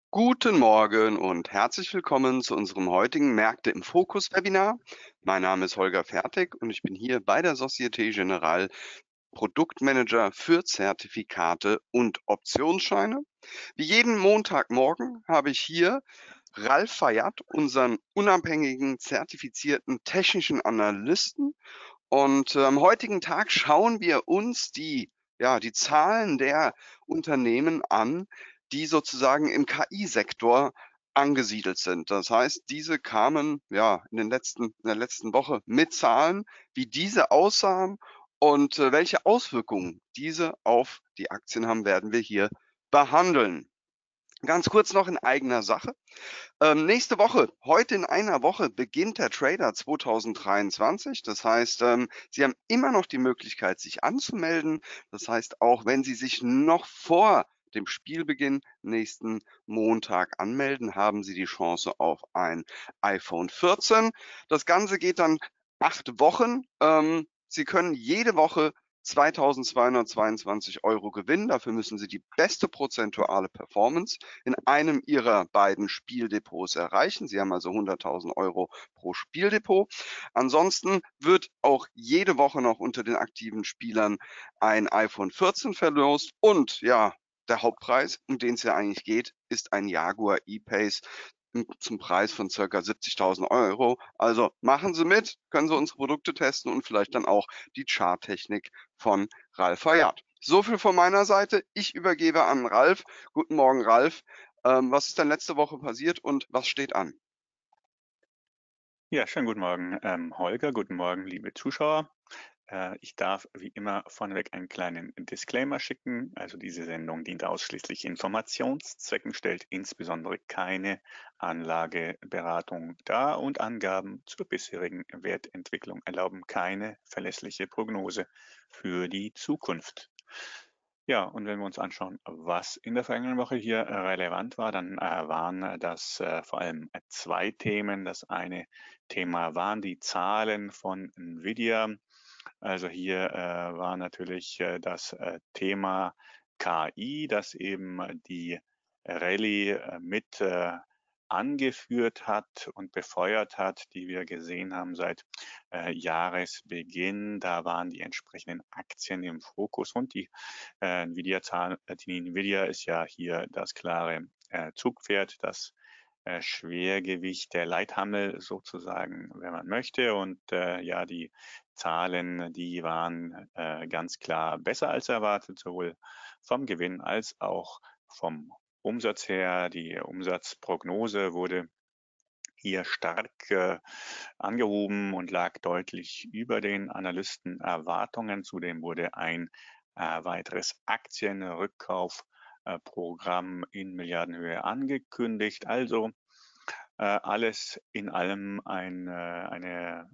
Guten Morgen und herzlich willkommen zu unserem heutigen Märkte im Fokus Webinar. Mein Name ist Holger Fertig und ich bin hier bei der Societe Generale Produktmanager für Zertifikate und Optionsscheine. Wie jeden Montagmorgen habe ich hier Ralf Fayad, unseren unabhängigen zertifizierten technischen Analysten. Und am heutigen Tag schauen wir uns die Zahlen der Unternehmen an, die sozusagen im KI-Sektor angesiedelt sind. Das heißt, diese kamen ja in der letzten Woche mit Zahlen, wie diese aussahen und welche Auswirkungen diese auf die Aktien haben, werden wir hier behandeln. Ganz kurz noch in eigener Sache. Nächste Woche, heute in einer Woche beginnt der Trader 2023. Das heißt, Sie haben immer noch die Möglichkeit, sich anzumelden. Das heißt, auch wenn Sie sich noch vor dem Spielbeginn nächsten Montag anmelden, haben Sie die Chance auf ein iPhone 14. Das Ganze geht dann 8 Wochen. Sie können jede Woche 2.222 € gewinnen. Dafür müssen Sie die beste prozentuale Performance in einem Ihrer beiden Spieldepots erreichen. Sie haben also 100.000 € pro Spieldepot. Ansonsten wird auch jede Woche noch unter den aktiven Spielern ein iPhone 14 verlost und ja, der Hauptpreis, um den es ja eigentlich geht, ist ein Jaguar E-Pace zum Preis von circa 70.000 €. Also machen Sie mit, können Sie unsere Produkte testen und vielleicht dann auch die Charttechnik von Ralf Fayad. So viel von meiner Seite. Ich übergebe an Ralf. Guten Morgen, Ralf. Was ist denn letzte Woche passiert und was steht an? Ja, schönen guten Morgen, Holger. Guten Morgen, liebe Zuschauer. Ich darf wie immer vorneweg einen kleinen Disclaimer schicken. Also diese Sendung dient ausschließlich Informationszwecken, stellt insbesondere keine Anlageberatung dar und Angaben zur bisherigen Wertentwicklung erlauben keine verlässliche Prognose für die Zukunft. Ja, und wenn wir uns anschauen, was in der vergangenen Woche hier relevant war, dann waren das vor allem zwei Themen. Das eine Thema waren die Zahlen von Nvidia. Also hier war natürlich das Thema KI, das eben die Rallye mit angeführt hat und befeuert hat, die wir gesehen haben seit Jahresbeginn. Da waren die entsprechenden Aktien im Fokus und die Nvidia ist ja hier das klare Zugpferd, das Schwergewicht, der Leithammel sozusagen, wenn man möchte. Und ja, die Zahlen, die waren ganz klar besser als erwartet, sowohl vom Gewinn als auch vom Umsatz her. Die Umsatzprognose wurde hier stark angehoben und lag deutlich über den Analystenerwartungen. Zudem wurde ein weiteres Aktienrückkaufprogramm in Milliardenhöhe angekündigt. Also alles in allem eine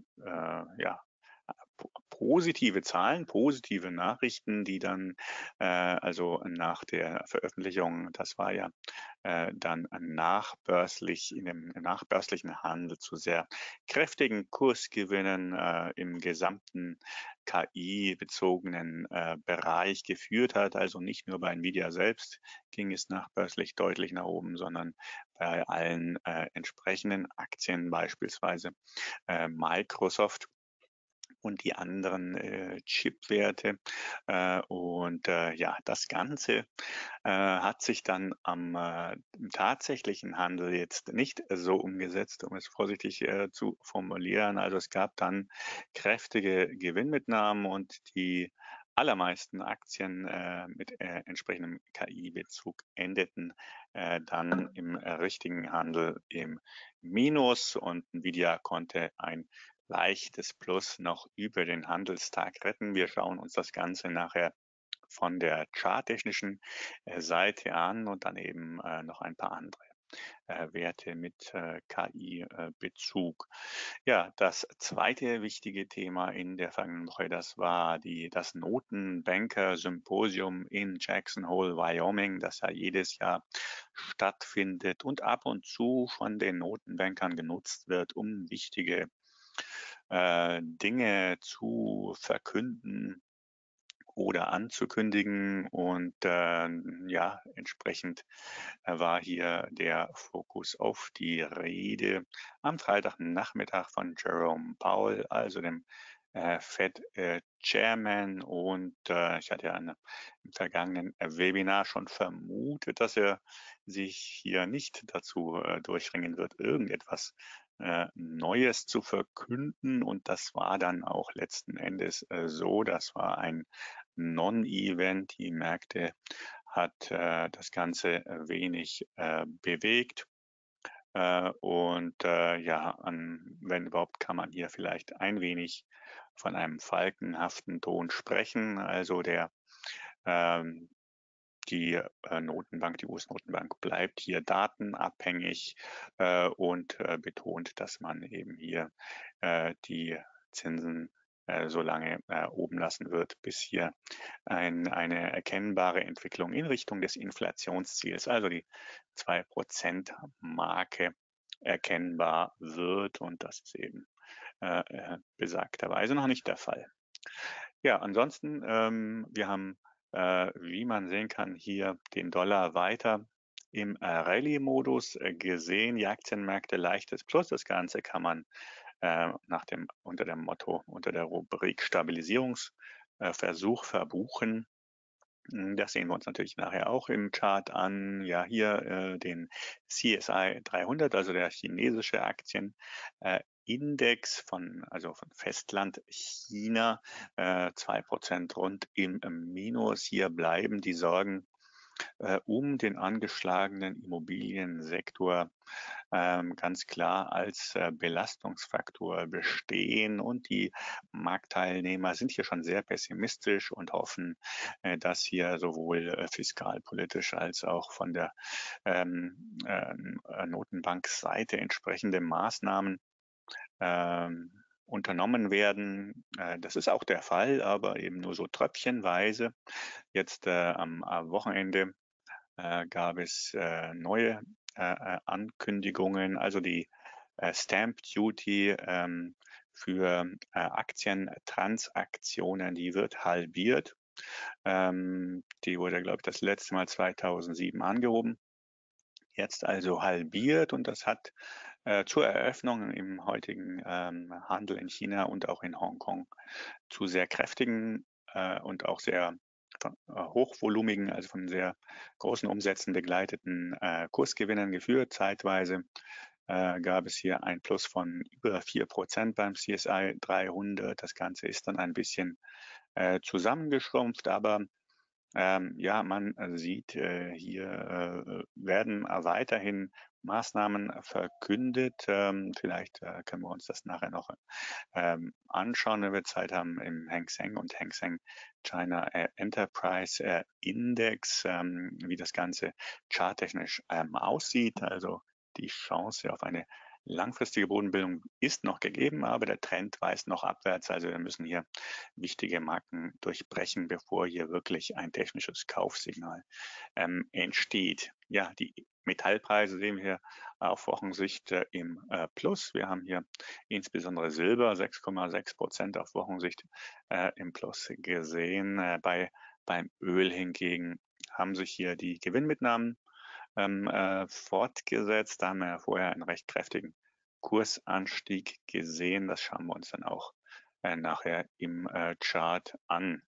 positive Zahlen, positive Nachrichten, die dann also nach der Veröffentlichung, das war ja dann nachbörslich in dem nachbörslichen Handel zu sehr kräftigen Kursgewinnen im gesamten KI-bezogenen Bereich geführt hat. Also nicht nur bei Nvidia selbst ging es nachbörslich deutlich nach oben, sondern bei allen entsprechenden Aktien, beispielsweise Microsoft und die anderen Chipwerte. Ja, das Ganze hat sich dann im tatsächlichen Handel jetzt nicht so umgesetzt, um es vorsichtig zu formulieren. Also es gab dann kräftige Gewinnmitnahmen und die allermeisten Aktien mit entsprechendem KI-Bezug endeten dann im richtigen Handel im Minus und Nvidia konnte ein leichtes Plus noch über den Handelstag retten. Wir schauen uns das Ganze nachher von der charttechnischen Seite an und dann eben noch ein paar andere Werte mit KI-Bezug. Ja, das zweite wichtige Thema in der vergangenen Woche, das war das Notenbanker-Symposium in Jackson Hole, Wyoming, das ja jedes Jahr stattfindet und ab und zu von den Notenbankern genutzt wird, um wichtige Dinge zu verkünden oder anzukündigen. Und ja, entsprechend war hier der Fokus auf die Rede am Freitagnachmittag von Jerome Powell, also dem Fed Chairman. Und ich hatte ja im vergangenen Webinar schon vermutet, dass er sich hier nicht dazu durchringen wird, irgendetwas Neues zu verkünden. Und das war dann auch letzten Endes so. Das war ein Non-Event. Die Märkte hat das Ganze wenig bewegt. Ja, wenn überhaupt, kann man hier vielleicht ein wenig von einem falkenhaften Ton sprechen. Also ähm, die Notenbank, die US-Notenbank bleibt hier datenabhängig und betont, dass man eben hier die Zinsen so lange oben lassen wird, bis hier eine erkennbare Entwicklung in Richtung des Inflationsziels, also die 2%-Marke, erkennbar wird. Und das ist eben besagterweise noch nicht der Fall. Ja, ansonsten, wir haben, wie man sehen kann, hier den Dollar weiter im Rallye-Modus gesehen. Die Aktienmärkte leichtes Plus. Das Ganze kann man unter dem Motto, unter der Rubrik Stabilisierungsversuch verbuchen. Das sehen wir uns natürlich nachher auch im Chart an. Ja, hier den CSI 300, also der chinesische Aktienindex also von Festland China, 2% rund im Minus. Hier bleiben die Sorgen um den angeschlagenen Immobiliensektor ganz klar als Belastungsfaktor bestehen. Und die Marktteilnehmer sind hier schon sehr pessimistisch und hoffen, dass hier sowohl fiskalpolitisch als auch von der Notenbankseite entsprechende Maßnahmen unternommen werden. Das ist auch der Fall, aber eben nur so tröpfchenweise. Jetzt am Wochenende gab es neue Ankündigungen, also die Stamp Duty für Aktientransaktionen, die wird halbiert. Die wurde, glaube ich, das letzte Mal 2007 angehoben, jetzt also halbiert, und das hat zur Eröffnung im heutigen Handel in China und auch in Hongkong zu sehr kräftigen und auch sehr hochvolumigen, also von sehr großen Umsätzen begleiteten Kursgewinnen geführt. Zeitweise gab es hier ein Plus von über 4% beim CSI 300. Das Ganze ist dann ein bisschen zusammengeschrumpft, aber ja, man sieht, hier werden weiterhin Maßnahmen verkündet. Vielleicht können wir uns das nachher noch anschauen, wenn wir Zeit haben, im Hang Seng und Hang Seng China Enterprise Index, wie das Ganze charttechnisch aussieht. Also die Chance auf eine langfristige Bodenbildung ist noch gegeben, aber der Trend weist noch abwärts. Also wir müssen hier wichtige Marken durchbrechen, bevor hier wirklich ein technisches Kaufsignal entsteht. Ja, die Metallpreise sehen wir hier auf Wochensicht im Plus. Wir haben hier insbesondere Silber 6,6% auf Wochensicht im Plus gesehen. Beim Öl hingegen haben sich hier die Gewinnmitnahmen fortgesetzt. Da haben wir ja vorher einen recht kräftigen Kursanstieg gesehen. Das schauen wir uns dann auch nachher im Chart an.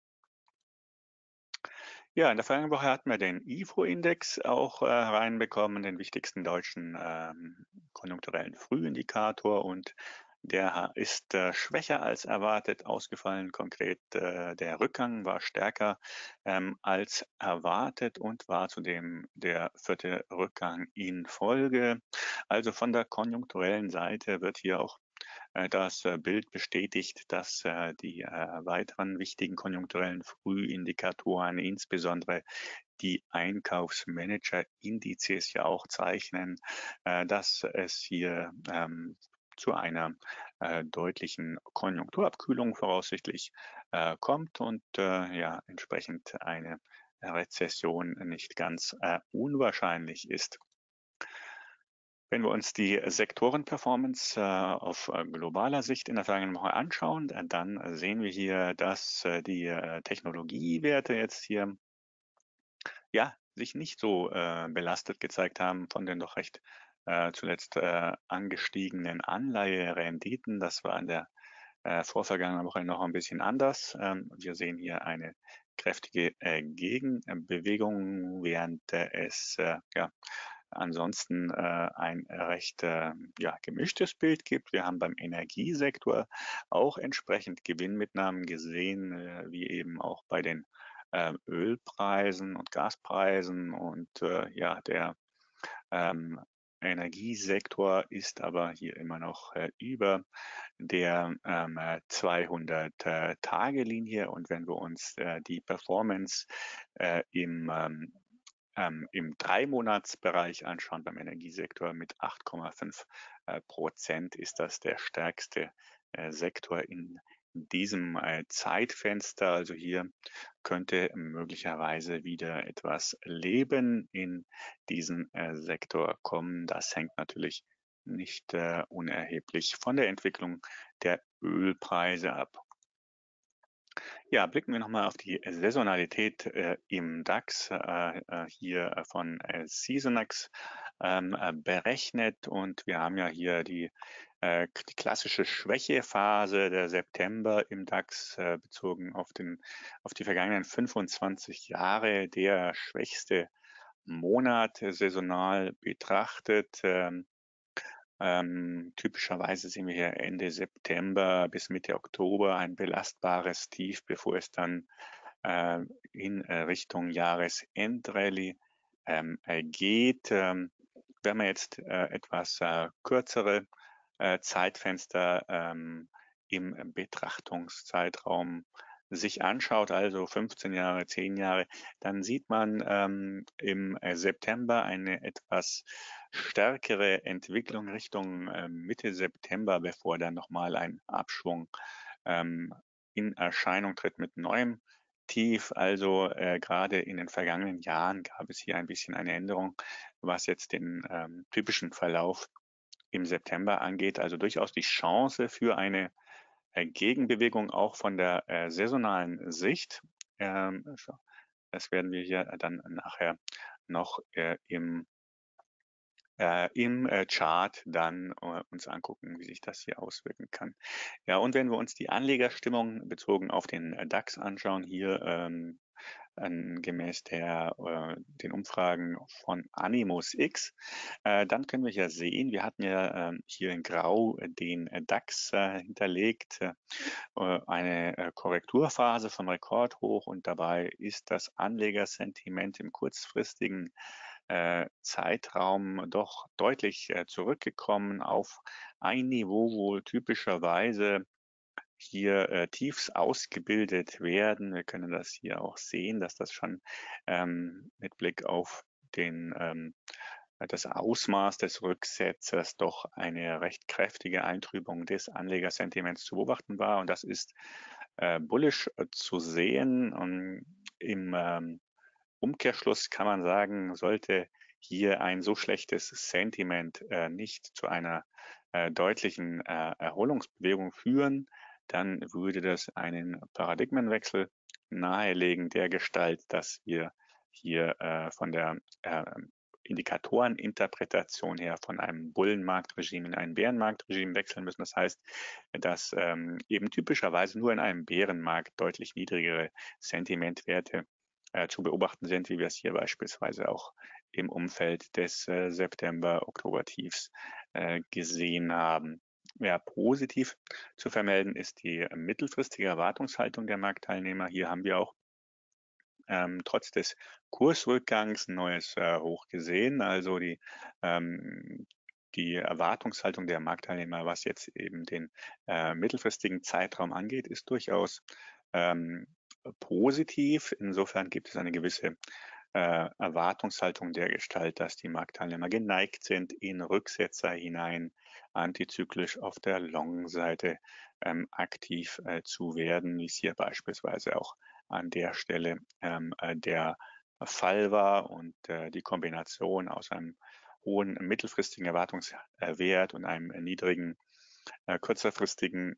Ja, in der vergangenen Woche hatten wir den IFO-Index auch reinbekommen, den wichtigsten deutschen konjunkturellen Frühindikator, und der ist schwächer als erwartet ausgefallen. Konkret der Rückgang war stärker als erwartet und war zudem der vierte Rückgang in Folge. Also von der konjunkturellen Seite wird hier auch das Bild bestätigt, dass die weiteren wichtigen konjunkturellen Frühindikatoren, insbesondere die Einkaufsmanager-Indizes, ja auch zeichnen, dass es hier zu einer deutlichen Konjunkturabkühlung voraussichtlich kommt und ja, entsprechend eine Rezession nicht ganz unwahrscheinlich ist. Wenn wir uns die Sektorenperformance auf globaler Sicht in der vergangenen Woche anschauen, dann sehen wir hier, dass die Technologiewerte jetzt hier ja sich nicht so belastet gezeigt haben von den doch recht zuletzt angestiegenen Anleiherenditen. Das war in der vorvergangenen Woche noch ein bisschen anders. Wir sehen hier eine kräftige Gegenbewegung, während es ja ansonsten ein recht ja, gemischtes Bild gibt. Wir haben beim Energiesektor auch entsprechend Gewinnmitnahmen gesehen, wie eben auch bei den Ölpreisen und Gaspreisen. Und ja, der ähm, Energiesektor ist aber hier immer noch über der 200-Tage-Linie. Und wenn wir uns die Performance im Dreimonatsbereich anschauen beim Energiesektor mit 8,5%, ist das der stärkste Sektor in diesem Zeitfenster. Also hier könnte möglicherweise wieder etwas Leben in diesen Sektor kommen. Das hängt natürlich nicht unerheblich von der Entwicklung der Ölpreise ab. Ja, blicken wir nochmal auf die Saisonalität im DAX, hier von Seasonax berechnet. Und wir haben ja hier die klassische Schwächephase der September im DAX bezogen auf die vergangenen 25 Jahre, der schwächste Monat saisonal betrachtet. Typischerweise sehen wir hier Ende September bis Mitte Oktober ein belastbares Tief, bevor es dann in Richtung Jahresendrallye geht. Wenn man jetzt etwas kürzere Zeitfenster im Betrachtungszeitraum sich anschaut, also 15 Jahre, 10 Jahre, dann sieht man im September eine etwas stärkere Entwicklung Richtung Mitte September, bevor dann nochmal ein Abschwung in Erscheinung tritt mit neuem Tief. Also gerade in den vergangenen Jahren gab es hier ein bisschen eine Änderung, was jetzt den typischen Verlauf im September angeht. Also durchaus die Chance für eine Gegenbewegung auch von der saisonalen Sicht. Das werden wir hier dann nachher noch im Chart dann uns angucken, wie sich das hier auswirken kann. Ja, und wenn wir uns die Anlegerstimmung bezogen auf den DAX anschauen, hier gemäß den Umfragen von Animus X, dann können wir ja sehen, wir hatten ja hier in Grau den DAX hinterlegt, eine Korrekturphase von Rekordhoch, und dabei ist das Anlegersentiment im kurzfristigen Zeitraum doch deutlich zurückgekommen auf ein Niveau, wo typischerweise hier Tiefs ausgebildet werden. Wir können das hier auch sehen, dass das schon mit Blick auf das Ausmaß des Rücksetzers doch eine recht kräftige Eintrübung des Anlegersentiments zu beobachten war. Und das ist bullish zu sehen. Und im Umkehrschluss kann man sagen, sollte hier ein so schlechtes Sentiment nicht zu einer deutlichen Erholungsbewegung führen, dann würde das einen Paradigmenwechsel nahelegen, der Gestalt, dass wir hier von der Indikatoreninterpretation her von einem Bullenmarktregime in ein Bärenmarktregime wechseln müssen. Das heißt, dass eben typischerweise nur in einem Bärenmarkt deutlich niedrigere Sentimentwerte zu beobachten sind, wie wir es hier beispielsweise auch im Umfeld des September-Oktober-Tiefs gesehen haben. Ja, positiv zu vermelden ist die mittelfristige Erwartungshaltung der Marktteilnehmer. Hier haben wir auch trotz des Kursrückgangs ein neues Hoch gesehen. Also die Erwartungshaltung der Marktteilnehmer, was jetzt eben den mittelfristigen Zeitraum angeht, ist durchaus positiv. Insofern gibt es eine gewisse Erwartungshaltung der Gestalt, dass die Marktteilnehmer geneigt sind, in Rücksetzer hinein antizyklisch auf der Long-Seite aktiv zu werden, wie es hier beispielsweise auch an der Stelle der Fall war. Und die Kombination aus einem hohen mittelfristigen Erwartungswert und einem niedrigen einer kurzfristigen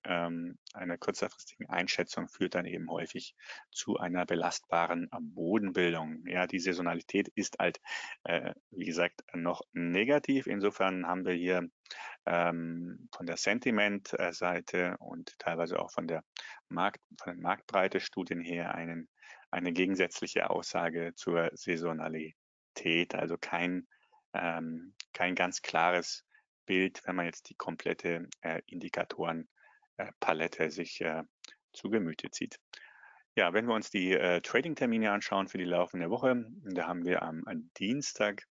Einschätzung führt dann eben häufig zu einer belastbaren Bodenbildung. Ja, die Saisonalität ist halt, wie gesagt, noch negativ. Insofern haben wir hier von der Sentiment-Seite und teilweise auch von den Marktbreite-Studien her eine gegensätzliche Aussage zur Saisonalität, also kein ganz klares Bild, wenn man jetzt die komplette Indikatorenpalette sich zu Gemüte zieht. Ja, wenn wir uns die Trading-Termine anschauen für die laufende Woche, da haben wir am Dienstag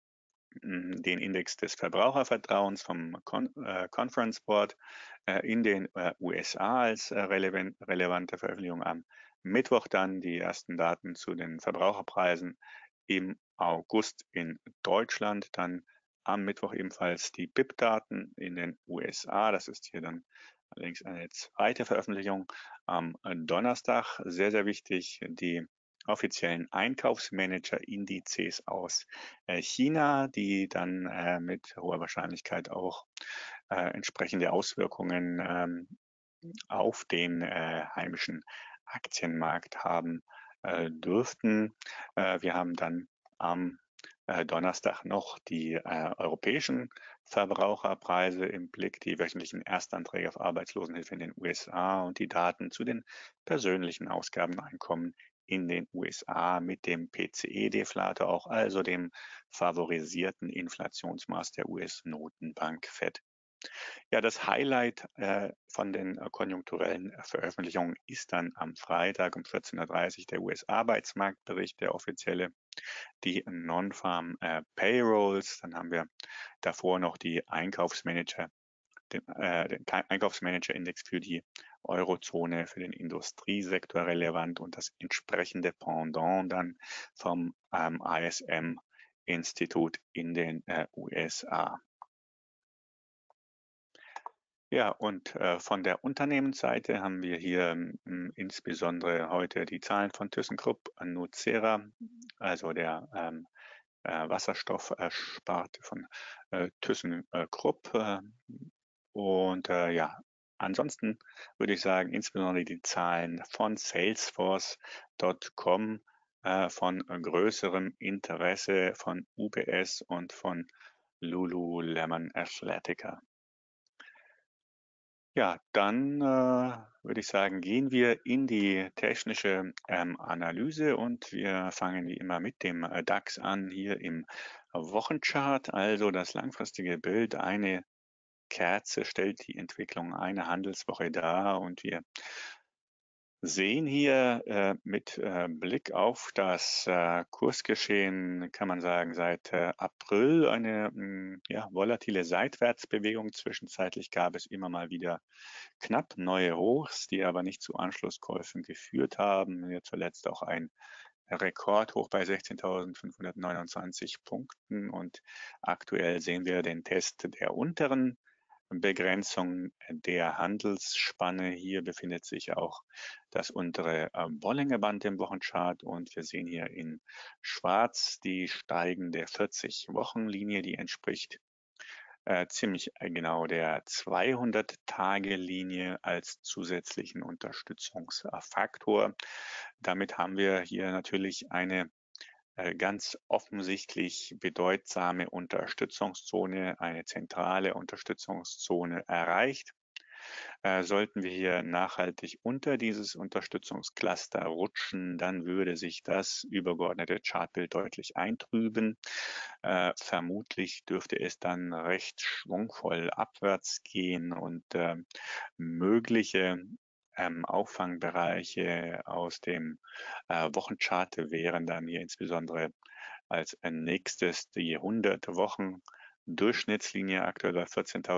den Index des Verbrauchervertrauens vom Conference Board in den USA als relevante Veröffentlichung. Am Mittwoch dann die ersten Daten zu den Verbraucherpreisen im August in Deutschland, dann am Mittwoch ebenfalls die BIP-Daten in den USA. Das ist hier dann allerdings eine zweite Veröffentlichung. Am Donnerstag, sehr, sehr wichtig, die offiziellen Einkaufsmanager-Indizes aus China, die dann mit hoher Wahrscheinlichkeit auch entsprechende Auswirkungen auf den heimischen Aktienmarkt haben dürften. Wir haben dann am Donnerstag noch die europäischen Verbraucherpreise im Blick, die wöchentlichen Erstanträge auf Arbeitslosenhilfe in den USA und die Daten zu den persönlichen Ausgabeneinkommen in den USA mit dem PCE-Deflator auch, also dem favorisierten Inflationsmaß der US-Notenbank Fed. Ja, das Highlight von den konjunkturellen Veröffentlichungen ist dann am Freitag um 14:30 Uhr der US-Arbeitsmarktbericht, der offizielle, die Non-Farm Payrolls. Dann haben wir davor noch die den Einkaufsmanager-Index für die Eurozone, für den Industriesektor relevant und das entsprechende Pendant dann vom ISM-Institut in den USA. Ja, und von der Unternehmensseite haben wir hier insbesondere heute die Zahlen von ThyssenKrupp nucera, also der Wasserstoffsparte von ThyssenKrupp. Und ja, ansonsten würde ich sagen, insbesondere die Zahlen von Salesforce.com, von größerem Interesse von UBS und von Lululemon Athletica. Ja, dann würde ich sagen, gehen wir in die technische Analyse und wir fangen wie immer mit dem DAX an, hier im Wochenchart. Also das langfristige Bild, eine Kerze stellt die Entwicklung einer Handelswoche dar und wir sehen hier mit Blick auf das Kursgeschehen, kann man sagen, seit April eine volatile Seitwärtsbewegung. Zwischenzeitlich gab es immer mal wieder knapp neue Hochs, die aber nicht zu Anschlusskäufen geführt haben. Hier zuletzt auch ein Rekordhoch bei 16.529 Punkten und aktuell sehen wir den Test der unteren Begrenzung der Handelsspanne. Hier befindet sich auch das untere Bollinger Band im Wochenchart und wir sehen hier in schwarz die steigende 40-Wochen-Linie, die entspricht ziemlich genau der 200-Tage-Linie als zusätzlichen Unterstützungsfaktor. Damit haben wir hier natürlich eine ganz offensichtlich bedeutsame Unterstützungszone, eine zentrale Unterstützungszone erreicht. Sollten wir hier nachhaltig unter dieses Unterstützungscluster rutschen, dann würde sich das übergeordnete Chartbild deutlich eintrüben. Vermutlich dürfte es dann recht schwungvoll abwärts gehen und mögliche Auffangbereiche aus dem Wochenchart wären dann hier insbesondere als nächstes die 100 Wochen Durchschnittslinie aktuell bei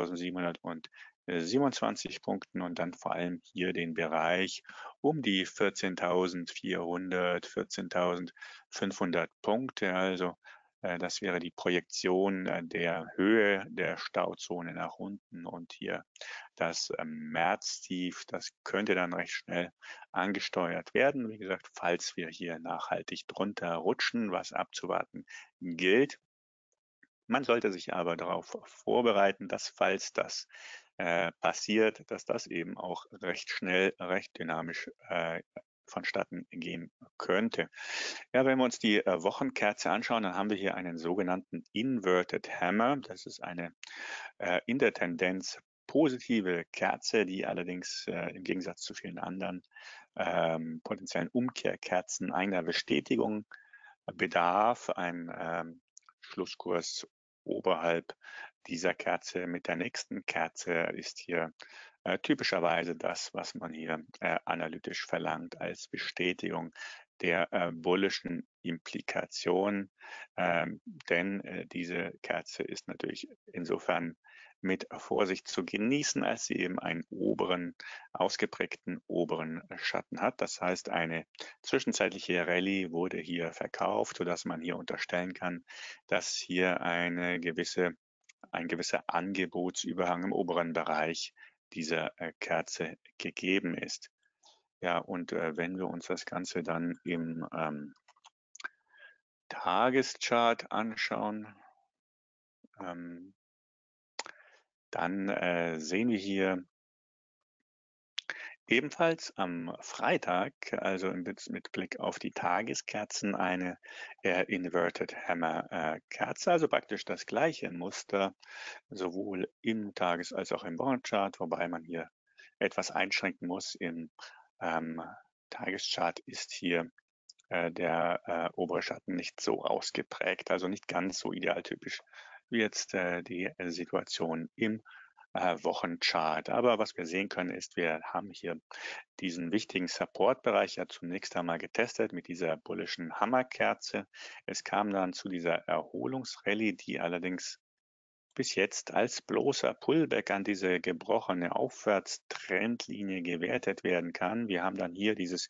14.727 Punkten und dann vor allem hier den Bereich um die 14.400, 14.500 Punkte. Also das wäre die Projektion der Höhe der Stauzone nach unten und hier das Märztief, das könnte dann recht schnell angesteuert werden. Wie gesagt, falls wir hier nachhaltig drunter rutschen, was abzuwarten gilt, Man sollte sich aber darauf vorbereiten, dass falls das passiert, dass das eben auch recht schnell, recht dynamisch vonstatten gehen könnte. Ja, wenn wir uns die Wochenkerze anschauen, dann haben wir hier einen sogenannten Inverted Hammer. Das ist eine in der Tendenz positive Kerze, die allerdings im Gegensatz zu vielen anderen potenziellen Umkehrkerzen einer Bestätigung bedarf. Ein Schlusskurs oberhalb dieser Kerze mit der nächsten Kerze ist hier typischerweise das, was man hier analytisch verlangt als Bestätigung der bullischen Implikation, denn diese Kerze ist natürlich insofern mit Vorsicht zu genießen, als sie eben einen ausgeprägten oberen Schatten hat. Das heißt, eine zwischenzeitliche Rallye wurde hier verkauft, sodass man hier unterstellen kann, dass hier ein gewisser Angebotsüberhang im oberen Bereich dieser Kerze gegeben ist. Ja, und wenn wir uns das Ganze dann im Tageschart anschauen, dann sehen wir hier ebenfalls am Freitag, also mit Blick auf die Tageskerzen, eine Inverted Hammer Kerze, also praktisch das gleiche Muster, sowohl im Tages- als auch im Wochenchart, wobei man hier etwas einschränken muss. Im Tageschart ist hier der obere Schatten nicht so ausgeprägt, also nicht ganz so idealtypisch wie jetzt die Situation im Wochenchart. Aber was wir sehen können, ist, wir haben hier diesen wichtigen Support-Bereich ja zunächst einmal getestet mit dieser bullischen Hammerkerze. Es kam dann zu dieser Erholungsrallye, die allerdings bis jetzt als bloßer Pullback an diese gebrochene Aufwärtstrendlinie gewertet werden kann. Wir haben dann hier diese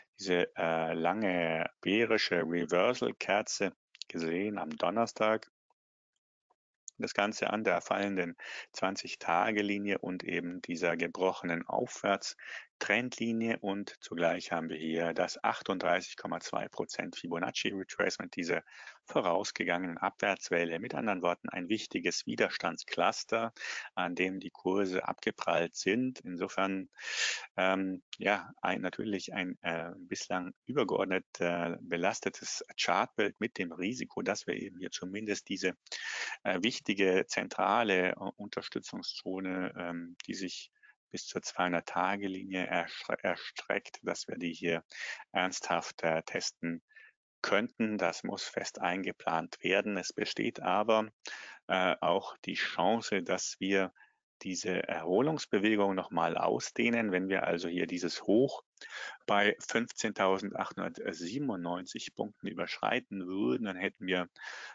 lange bärische Reversal-Kerze gesehen am Donnerstag. Das Ganze an der fallenden 20-Tage-Linie und eben dieser gebrochenen Aufwärtstrendlinie, und zugleich haben wir hier das 38,2% Fibonacci Retracement dieser vorausgegangenen Abwärtswelle. Mit anderen Worten ein wichtiges Widerstandscluster, an dem die Kurse abgeprallt sind. Insofern natürlich ein bislang übergeordnet belastetes Chartbild mit dem Risiko, dass wir eben hier zumindest diese wichtige zentrale Unterstützungszone, die sich bis zur 200-Tage-Linie erstreckt, dass wir die hier ernsthaft testen könnten. Das muss fest eingeplant werden. Es besteht aber auch die Chance, dass wir diese Erholungsbewegung nochmal ausdehnen. Wenn wir also hier dieses Hoch bei 15.897 Punkten überschreiten würden, dann hätten wir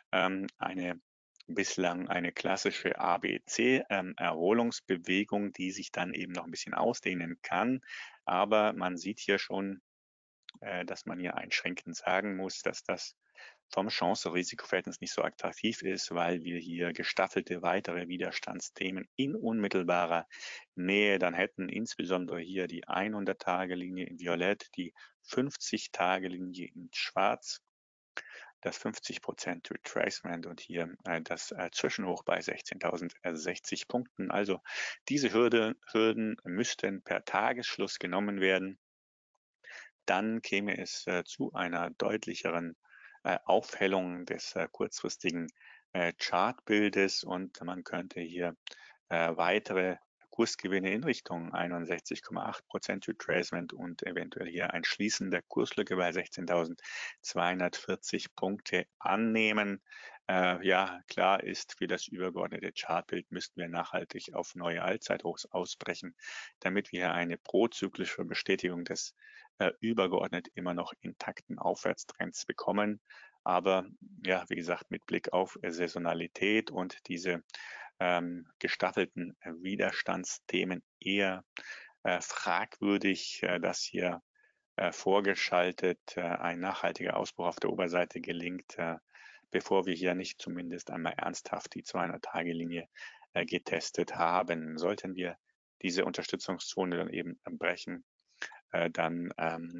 bislang eine klassische ABC-Erholungsbewegung, die sich dann eben noch ein bisschen ausdehnen kann. Aber man sieht hier schon, dass man hier einschränkend sagen muss, dass das vom Chance-Risiko-Verhältnis nicht so attraktiv ist, weil wir hier gestaffelte weitere Widerstandsthemen in unmittelbarer Nähe dann hätten, insbesondere hier die 100-Tage-Linie in Violett, die 50-Tage-Linie in Schwarz, das 50% Retracement und hier das Zwischenhoch bei 16.060 Punkten. Also diese Hürden müssten per Tagesschluss genommen werden. Dann käme es zu einer deutlicheren Aufhellung des kurzfristigen Chartbildes und man könnte hier weitere Kursgewinne in Richtung 61,8% Retracement und eventuell hier ein Schließen der Kurslücke bei 16.240 Punkte annehmen. Ja, klar ist, für das übergeordnete Chartbild müssten wir nachhaltig auf neue Allzeithochs ausbrechen, damit wir eine prozyklische Bestätigung des übergeordnet immer noch intakten Aufwärtstrends bekommen. Aber ja, wie gesagt, mit Blick auf Saisonalität und diese gestaffelten Widerstandsthemen eher fragwürdig, dass hier vorgeschaltet ein nachhaltiger Ausbruch auf der Oberseite gelingt, bevor wir hier nicht zumindest einmal ernsthaft die 200-Tage-Linie getestet haben. Sollten wir diese Unterstützungszone dann eben brechen, dann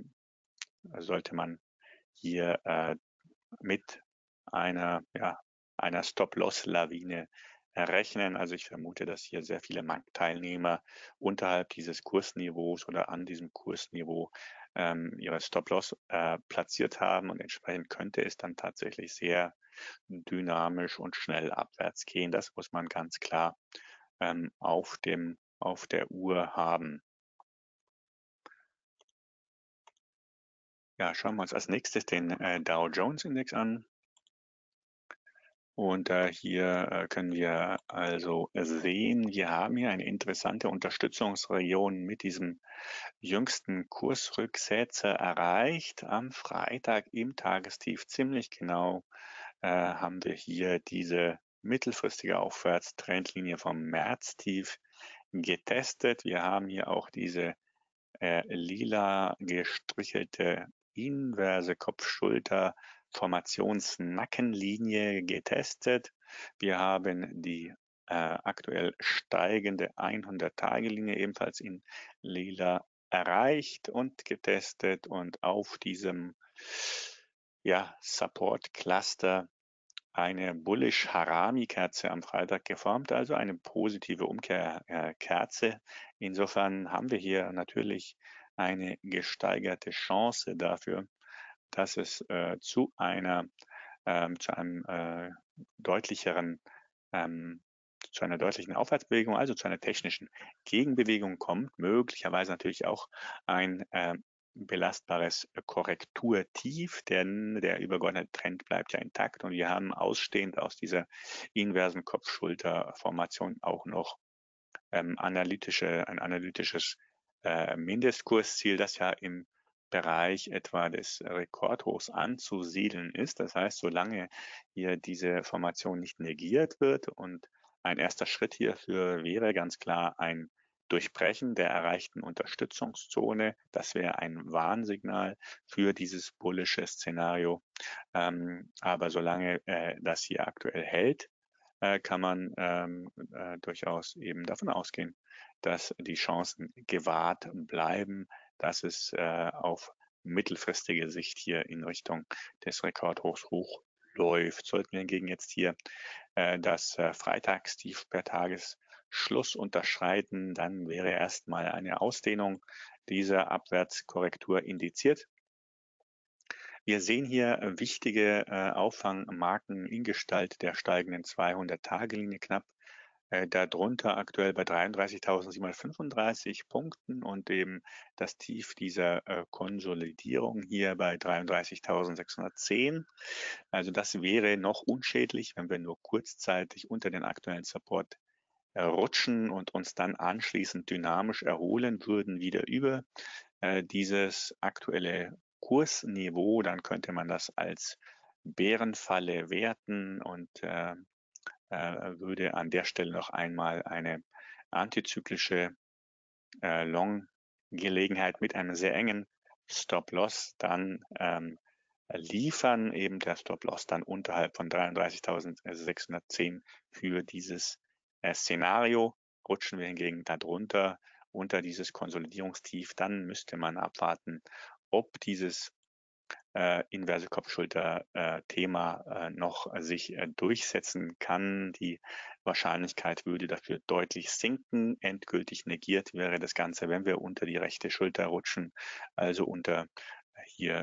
sollte man hier mit einer einer Stop-Loss-Lawine rechnen. Also ich vermute, dass hier sehr viele Marktteilnehmer unterhalb dieses Kursniveaus oder an diesem Kursniveau ihre Stop-Loss platziert haben, und entsprechend könnte es dann tatsächlich sehr dynamisch und schnell abwärts gehen. Das muss man ganz klar auf der Uhr haben. Ja, schauen wir uns als nächstes den Dow Jones Index an. Und hier können wir also sehen, wir haben hier eine interessante Unterstützungsregion mit diesem jüngsten Kursrücksetzer erreicht. Am Freitag im Tagestief ziemlich genau haben wir hier diese mittelfristige Aufwärtstrendlinie vom Märztief getestet. Wir haben hier auch diese lila gestrichelte inverse Kopf-Schulter-Formationsnackenlinie getestet. Wir haben die aktuell steigende 100-Tage-Linie ebenfalls in lila erreicht und getestet, und auf diesem Support-Cluster eine Bullish-Harami-Kerze am Freitag geformt, also eine positive Umkehrkerze. Insofern haben wir hier natürlich eine gesteigerte Chance dafür, dass es zu einem deutlicheren zu einer deutlichen Aufwärtsbewegung, also zu einer technischen Gegenbewegung kommt, möglicherweise natürlich auch ein belastbares Korrekturtief, denn der übergeordnete Trend bleibt ja intakt, und wir haben ausstehend aus dieser inversen Kopf-Schulter-Formation auch noch ein analytisches Mindestkursziel, das ja im Bereich etwa des Rekordhochs anzusiedeln ist. Das heißt, solange hier diese Formation nicht negiert wird, und ein erster Schritt hierfür wäre ganz klar ein Durchbrechen der erreichten Unterstützungszone. Das wäre ein Warnsignal für dieses bullische Szenario. Aber solange das hier aktuell hält, kann man durchaus eben davon ausgehen, dass die Chancen gewahrt bleiben, dass es auf mittelfristige Sicht hier in Richtung des Rekordhochs hoch läuft. Sollten wir hingegen jetzt hier das Freitagstief per Tagesschluss unterschreiten, dann wäre erstmal eine Ausdehnung dieser Abwärtskorrektur indiziert. Wir sehen hier wichtige Auffangmarken in Gestalt der steigenden 200-Tage-Linie knapp darunter aktuell bei 33.735 Punkten, und eben das Tief dieser Konsolidierung hier bei 33.610. Also das wäre noch unschädlich, wenn wir nur kurzzeitig unter den aktuellen Support rutschen und uns dann anschließend dynamisch erholen würden wieder über dieses aktuelle Kursniveau. Dann könnte man das als Bärenfalle werten und würde an der Stelle noch einmal eine antizyklische Long-Gelegenheit mit einem sehr engen Stop-Loss dann liefern. Eben der Stop-Loss dann unterhalb von 33.610 für dieses Szenario. Rutschen wir hingegen darunter unter dieses Konsolidierungstief, dann müsste man abwarten, ob dieses inverse Kopfschulter-Thema noch sich durchsetzen kann. Die Wahrscheinlichkeit würde dafür deutlich sinken. Endgültig negiert wäre das Ganze, wenn wir unter die rechte Schulter rutschen, also unter hier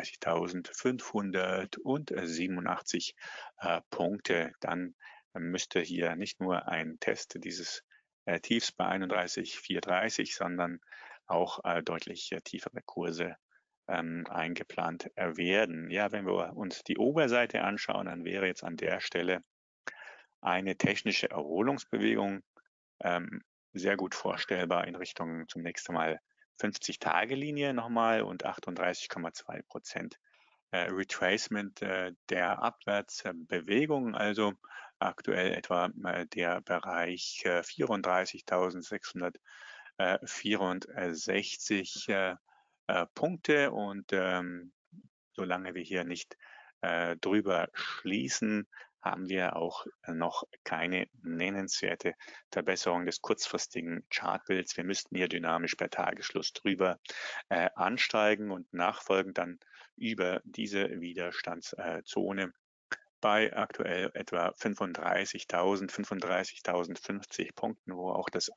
32.587 Punkte. Dann müsste hier nicht nur ein Test dieses Tiefs bei 31,430, sondern auch deutlich tiefere Kurse eingeplant werden. Ja, wenn wir uns die Oberseite anschauen, dann wäre jetzt an der Stelle eine technische Erholungsbewegung sehr gut vorstellbar in Richtung zunächst einmal 50-Tage-Linie nochmal und 38,2% Retracement der Abwärtsbewegung, also aktuell etwa der Bereich 34.664 Punkte, und solange wir hier nicht drüber schließen, haben wir auch noch keine nennenswerte Verbesserung des kurzfristigen Chartbilds. Wir müssten hier dynamisch per Tagesschluss drüber ansteigen und nachfolgend dann über diese Widerstandszone bei aktuell etwa 35.050 Punkten, wo auch das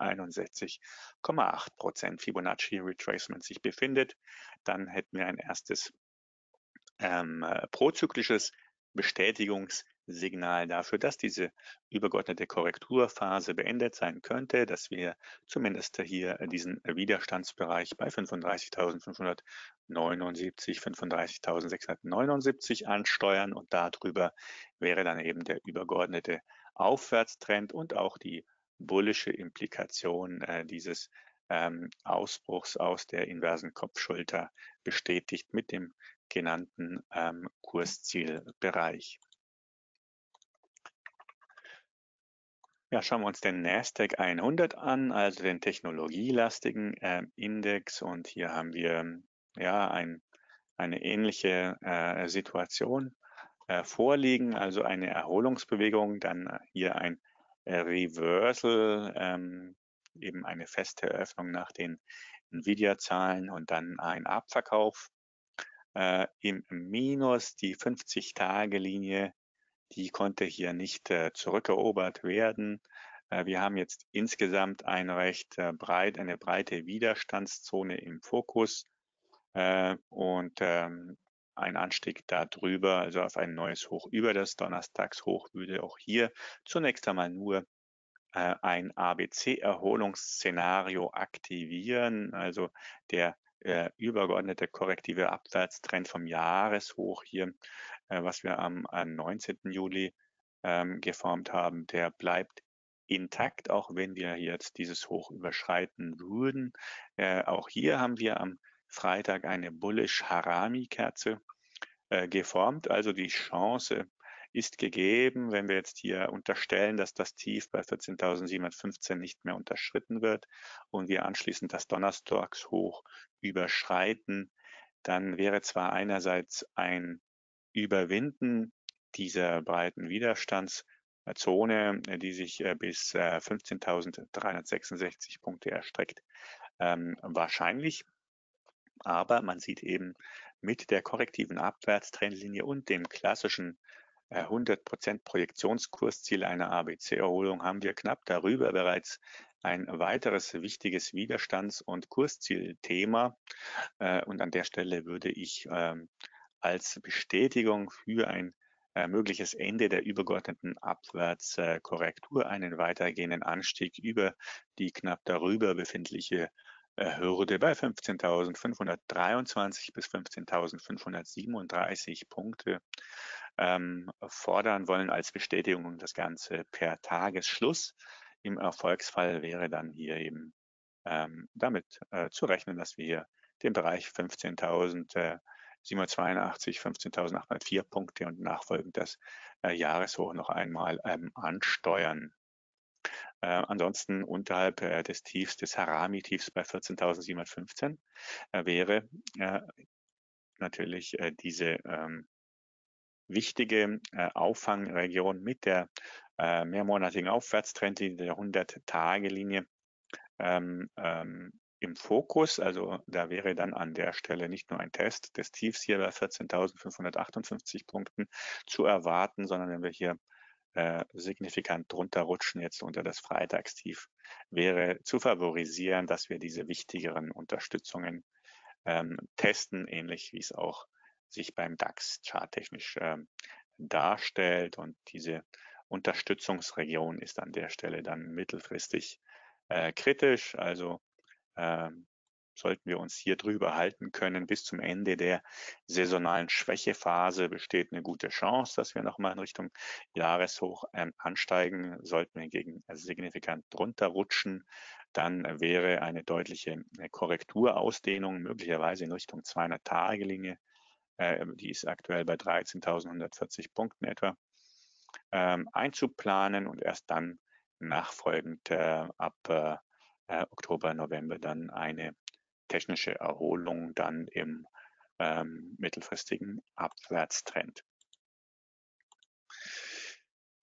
61,8% Fibonacci Retracement sich befindet. Dann hätten wir ein erstes prozyklisches Bestätigungssignal dafür, dass diese übergeordnete Korrekturphase beendet sein könnte, dass wir zumindest hier diesen Widerstandsbereich bei 35.579, 35.679 ansteuern und darüber wäre dann eben der übergeordnete Aufwärtstrend und auch die bullische Implikation dieses Ausbruchs aus der inversen Kopfschulter bestätigt mit dem genannten Kurszielbereich. Ja, schauen wir uns den Nasdaq 100 an, also den technologielastigen Index, und hier haben wir ja eine ähnliche Situation vorliegen, also eine Erholungsbewegung, dann hier ein Reversal, eben eine feste Eröffnung nach den Nvidia-Zahlen und dann ein Abverkauf. Im Minus die 50-Tage-Linie, die konnte hier nicht zurückerobert werden. Wir haben jetzt insgesamt eine breite Widerstandszone im Fokus und ein Anstieg darüber, also auf ein neues Hoch über das Donnerstagshoch, würde auch hier zunächst einmal nur ein ABC-Erholungsszenario aktivieren, also der übergeordnete korrektive Abwärtstrend vom Jahreshoch hier, was wir am 19. Juli geformt haben, der bleibt intakt, auch wenn wir jetzt dieses Hoch überschreiten würden. Auch hier haben wir am Freitag eine Bullish Harami-Kerze geformt, also die Chance ist gegeben, wenn wir jetzt hier unterstellen, dass das Tief bei 14.715 nicht mehr unterschritten wird und wir anschließend das Donnerstagshoch überschreiten, dann wäre zwar einerseits ein Überwinden dieser breiten Widerstandszone, die sich bis 15.366 Punkte erstreckt, wahrscheinlich, aber man sieht eben mit der korrektiven Abwärtstrendlinie und dem klassischen 100% Projektionskursziel einer ABC-Erholung haben wir knapp darüber bereits ein weiteres wichtiges Widerstands- und Kurszielthema. Und an der Stelle würde ich als Bestätigung für ein mögliches Ende der übergeordneten Abwärtskorrektur einen weitergehenden Anstieg über die knapp darüber befindliche Hürde bei 15.523 bis 15.537 Punkte fordern wollen als Bestätigung, das Ganze per Tagesschluss. Im Erfolgsfall wäre dann hier eben damit zu rechnen, dass wir hier den Bereich 15.782, 15.804 Punkte und nachfolgend das Jahreshoch noch einmal ansteuern. Ansonsten unterhalb des Tiefs, des Harami-Tiefs bei 14.715 wäre natürlich diese wichtige Auffangregion mit der mehrmonatigen Aufwärtstrendlinie der 100-Tage-Linie im Fokus. Also da wäre dann an der Stelle nicht nur ein Test des Tiefs hier bei 14.558 Punkten zu erwarten, sondern wenn wir hier signifikant drunter rutschen jetzt unter das Freitagstief, wäre zu favorisieren, dass wir diese wichtigeren Unterstützungen testen, ähnlich wie es auch sich beim DAX charttechnisch darstellt. Und diese Unterstützungsregion ist an der Stelle dann mittelfristig kritisch. Also sollten wir uns hier drüber halten können bis zum Ende der saisonalen Schwächephase, besteht eine gute Chance, dass wir nochmal in Richtung Jahreshoch ansteigen. Sollten wir hingegen signifikant drunter rutschen, dann wäre eine deutliche Korrekturausdehnung möglicherweise in Richtung 200-Tage-Linie. Die ist aktuell bei 13.140 Punkten etwa einzuplanen und erst dann nachfolgend ab Oktober, November dann eine technische Erholung dann im mittelfristigen Abwärtstrend.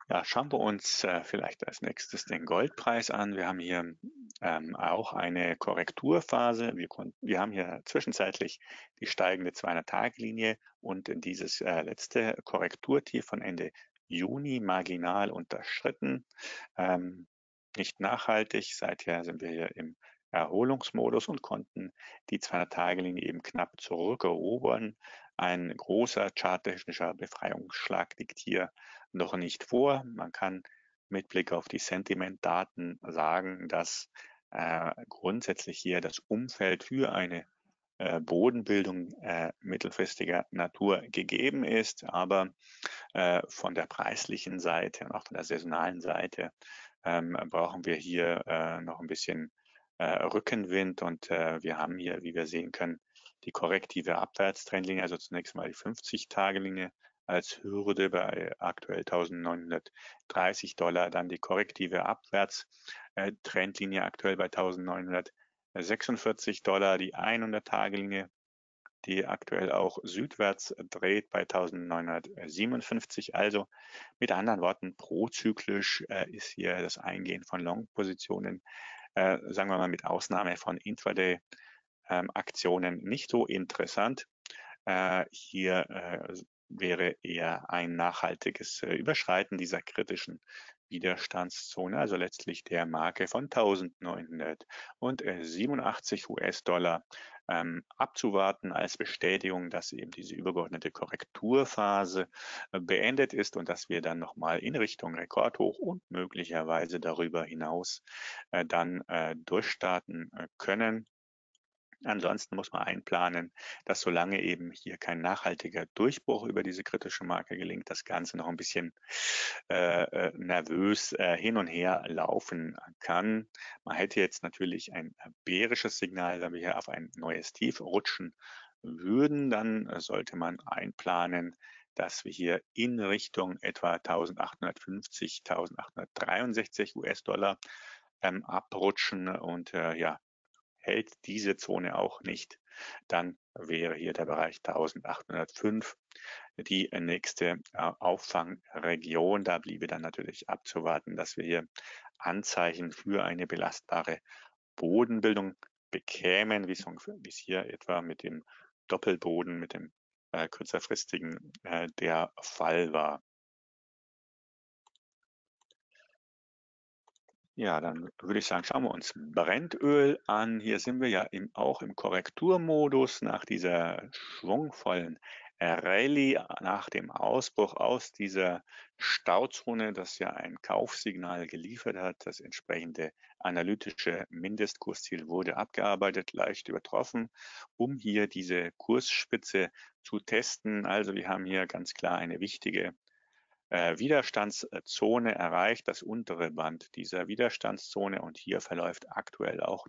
Ja, schauen wir uns vielleicht als nächstes den Goldpreis an. Wir haben hier auch eine Korrekturphase. Wir haben hier zwischenzeitlich die steigende 200-Tage-Linie und dieses letzte Korrekturtief von Ende Juni marginal unterschritten. Nicht nachhaltig. Seither sind wir hier im Erholungsmodus und konnten die 200-Tage-Linie eben knapp zurückerobern. Ein großer charttechnischer Befreiungsschlag liegt hier noch nicht vor. Man kann mit Blick auf die Sentimentdaten sagen, dass grundsätzlich hier das Umfeld für eine Bodenbildung mittelfristiger Natur gegeben ist, aber von der preislichen Seite und auch von der saisonalen Seite brauchen wir hier noch ein bisschen Rückenwind und wir haben hier, wie wir sehen können, die korrektive Abwärtstrendlinie, also zunächst mal die 50-Tage-Linie als Hürde bei aktuell 1930 Dollar, dann die korrektive Abwärtstrendlinie aktuell bei 1946 Dollar, die 100-Tage-Linie, die aktuell auch südwärts dreht bei 1957. Also mit anderen Worten, prozyklisch ist hier das Eingehen von Long-Positionen, sagen wir mal mit Ausnahme von Intraday-Aktionen nicht so interessant. Hier wäre eher ein nachhaltiges Überschreiten dieser kritischen Widerstandszone, also letztlich der Marke von 1987 US-Dollar abzuwarten als Bestätigung, dass eben diese übergeordnete Korrekturphase beendet ist und dass wir dann nochmal in Richtung Rekordhoch und möglicherweise darüber hinaus dann durchstarten können. Ansonsten muss man einplanen, dass solange eben hier kein nachhaltiger Durchbruch über diese kritische Marke gelingt, das Ganze noch ein bisschen nervös hin und her laufen kann. Man hätte jetzt natürlich ein bärisches Signal, wenn wir hier auf ein neues Tief rutschen würden, dann sollte man einplanen, dass wir hier in Richtung etwa 1850, 1863 US-Dollar abrutschen und ja, hält diese Zone auch nicht, dann wäre hier der Bereich 1805 die nächste Auffangregion. Da bliebe dann natürlich abzuwarten, dass wir hier Anzeichen für eine belastbare Bodenbildung bekämen, wie es hier etwa mit dem Doppelboden, mit dem kürzerfristigen der Fall war. Ja, dann würde ich sagen, schauen wir uns Brennöl an. Hier sind wir ja auch im Korrekturmodus nach dieser schwungvollen Rallye, nach dem Ausbruch aus dieser Stauzone, das ja ein Kaufsignal geliefert hat. Das entsprechende analytische Mindestkursziel wurde abgearbeitet, leicht übertroffen, um hier diese Kursspitze zu testen. Also wir haben hier ganz klar eine wichtige Widerstandszone erreicht, das untere Band dieser Widerstandszone, und hier verläuft aktuell auch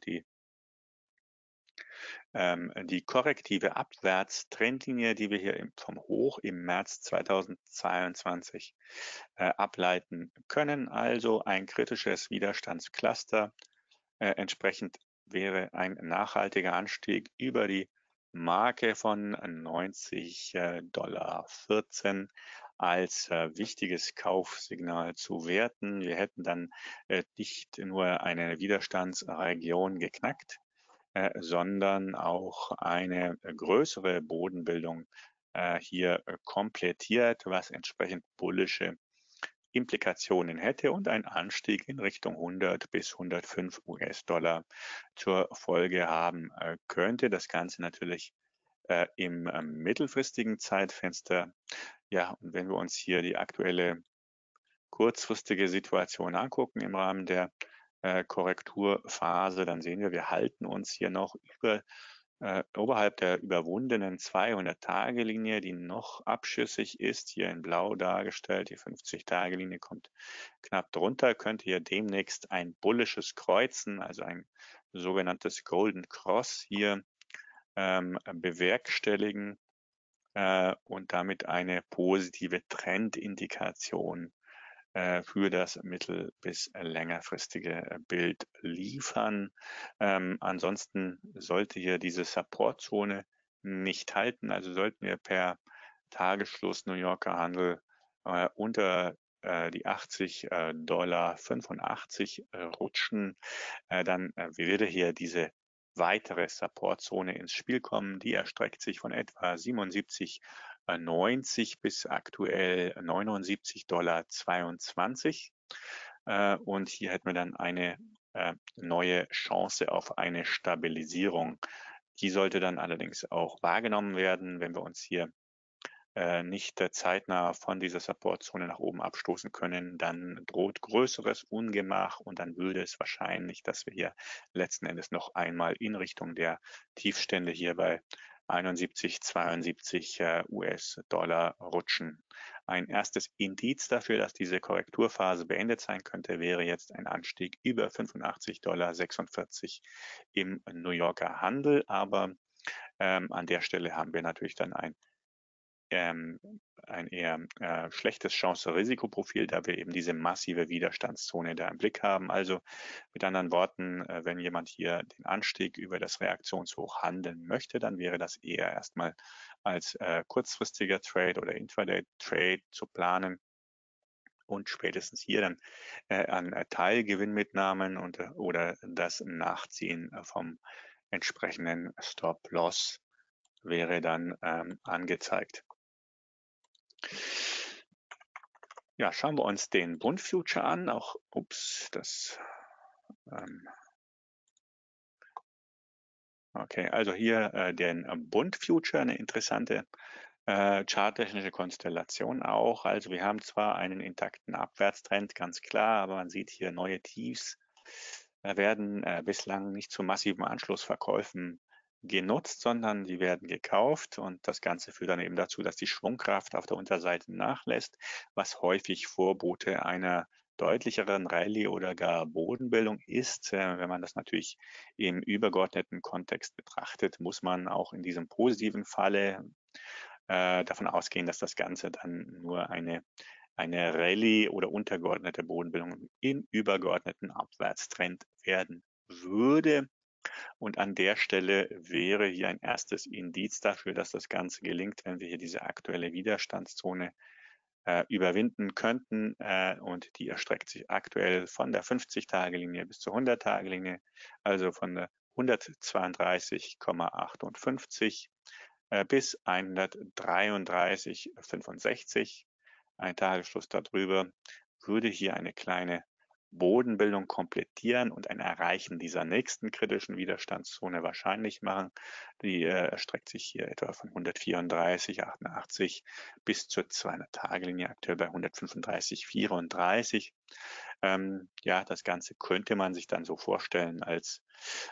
die korrektive Abwärtstrendlinie, die wir hier vom Hoch im März 2022 ableiten können. Also ein kritisches Widerstandscluster. Entsprechend wäre ein nachhaltiger Anstieg über die Marke von 90,14 Dollar als wichtiges Kaufsignal zu werten. Wir hätten dann nicht nur eine Widerstandsregion geknackt, sondern auch eine größere Bodenbildung hier komplettiert, was entsprechend bullische Implikationen hätte und ein Anstieg in Richtung 100 bis 105 US-Dollar zur Folge haben könnte. Das Ganze natürlich im mittelfristigen Zeitfenster. Ja, und wenn wir uns hier die aktuelle kurzfristige Situation angucken im Rahmen der Korrekturphase, dann sehen wir halten uns hier noch oberhalb der überwundenen 200-Tage-Linie, die noch abschüssig ist, hier in blau dargestellt. Die 50-Tage-Linie kommt knapp drunter, könnte hier demnächst ein bullisches Kreuzen, also ein sogenanntes Golden Cross hier bewerkstelligen und damit eine positive Trendindikation für das mittel- bis längerfristige Bild liefern. Ansonsten sollte hier diese Supportzone nicht halten, also sollten wir per Tagesschluss New Yorker Handel unter die 80,85 rutschen, dann würde hier diese weitere Supportzone ins Spiel kommen. Die erstreckt sich von etwa 77,90 bis aktuell 79,22 und hier hätten wir dann eine neue Chance auf eine Stabilisierung. Die sollte dann allerdings auch wahrgenommen werden, wenn wir uns hier nicht zeitnah von dieser Supportzone nach oben abstoßen können, dann droht größeres Ungemach und dann würde es wahrscheinlich, dass wir hier letzten Endes noch einmal in Richtung der Tiefstände hier bei 71,72 US-Dollar rutschen. Ein erstes Indiz dafür, dass diese Korrekturphase beendet sein könnte, wäre jetzt ein Anstieg über 85,46 im New Yorker Handel, aber an der Stelle haben wir natürlich dann ein eher schlechtes Chance-Risikoprofil, da wir eben diese massive Widerstandszone da im Blick haben. Also mit anderen Worten, wenn jemand hier den Anstieg über das Reaktionshoch handeln möchte, dann wäre das eher erstmal als kurzfristiger Trade oder Intraday-Trade zu planen und spätestens hier dann an Teilgewinnmitnahmen oder das Nachziehen vom entsprechenden Stop-Loss wäre dann angezeigt. Ja, schauen wir uns den Bund Future an. Okay, also hier den Bund Future, eine interessante charttechnische Konstellation auch. Also wir haben zwar einen intakten Abwärtstrend, ganz klar, aber man sieht hier neue Tiefs werden bislang nicht zu massiven Anschlussverkäufen genutzt, sondern die werden gekauft und das Ganze führt dann eben dazu, dass die Schwungkraft auf der Unterseite nachlässt, was häufig Vorbote einer deutlicheren Rallye oder gar Bodenbildung ist. Wenn man das natürlich im übergeordneten Kontext betrachtet, muss man auch in diesem positiven Falle davon ausgehen, dass das Ganze dann nur eine Rallye oder untergeordnete Bodenbildung im übergeordneten Abwärtstrend werden würde. Und an der Stelle wäre hier ein erstes Indiz dafür, dass das Ganze gelingt, wenn wir hier diese aktuelle Widerstandszone überwinden könnten. Und die erstreckt sich aktuell von der 50-Tage-Linie bis zur 100-Tage-Linie, also von der 132,58 bis 133,65. Ein Tagesschluss darüber würde hier eine kleine Bodenbildung komplettieren und ein Erreichen dieser nächsten kritischen Widerstandszone wahrscheinlich machen. Die erstreckt sich hier etwa von 134,88 bis zur 200-Tage-Linie, aktuell bei 135,34. Ja, das Ganze könnte man sich dann so vorstellen als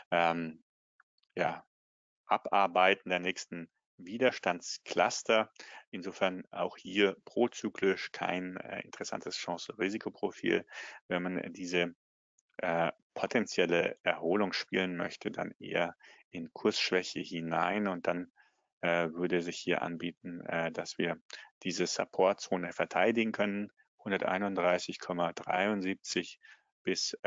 ja, Abarbeiten der nächsten Widerstandscluster. Insofern auch hier prozyklisch kein interessantes Chance-Risikoprofil. Wenn man diese potenzielle Erholung spielen möchte, dann eher in Kursschwäche hinein und dann würde sich hier anbieten, dass wir diese Supportzone verteidigen können, 131,73 bis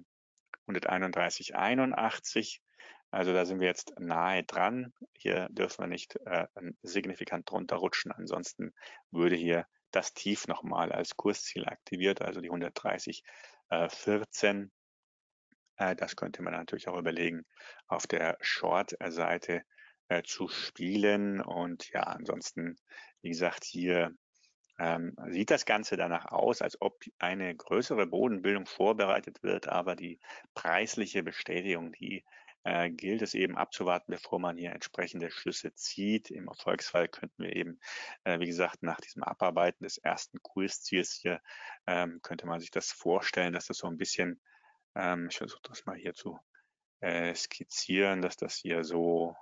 131,81. Also da sind wir jetzt nahe dran. Hier dürfen wir nicht signifikant drunter rutschen. Ansonsten würde hier das Tief nochmal als Kursziel aktiviert, also die 130,14. Das könnte man natürlich auch überlegen, auf der Short-Seite zu spielen. Und ja, ansonsten, wie gesagt, hier sieht das Ganze danach aus, als ob eine größere Bodenbildung vorbereitet wird, aber die preisliche Bestätigung, die gilt es eben abzuwarten, bevor man hier entsprechende Schlüsse zieht. Im Erfolgsfall könnten wir eben, wie gesagt, nach diesem Abarbeiten des ersten Kursziels hier, könnte man sich das vorstellen, dass das so ein bisschen, ich versuche das mal hier zu skizzieren, dass das hier so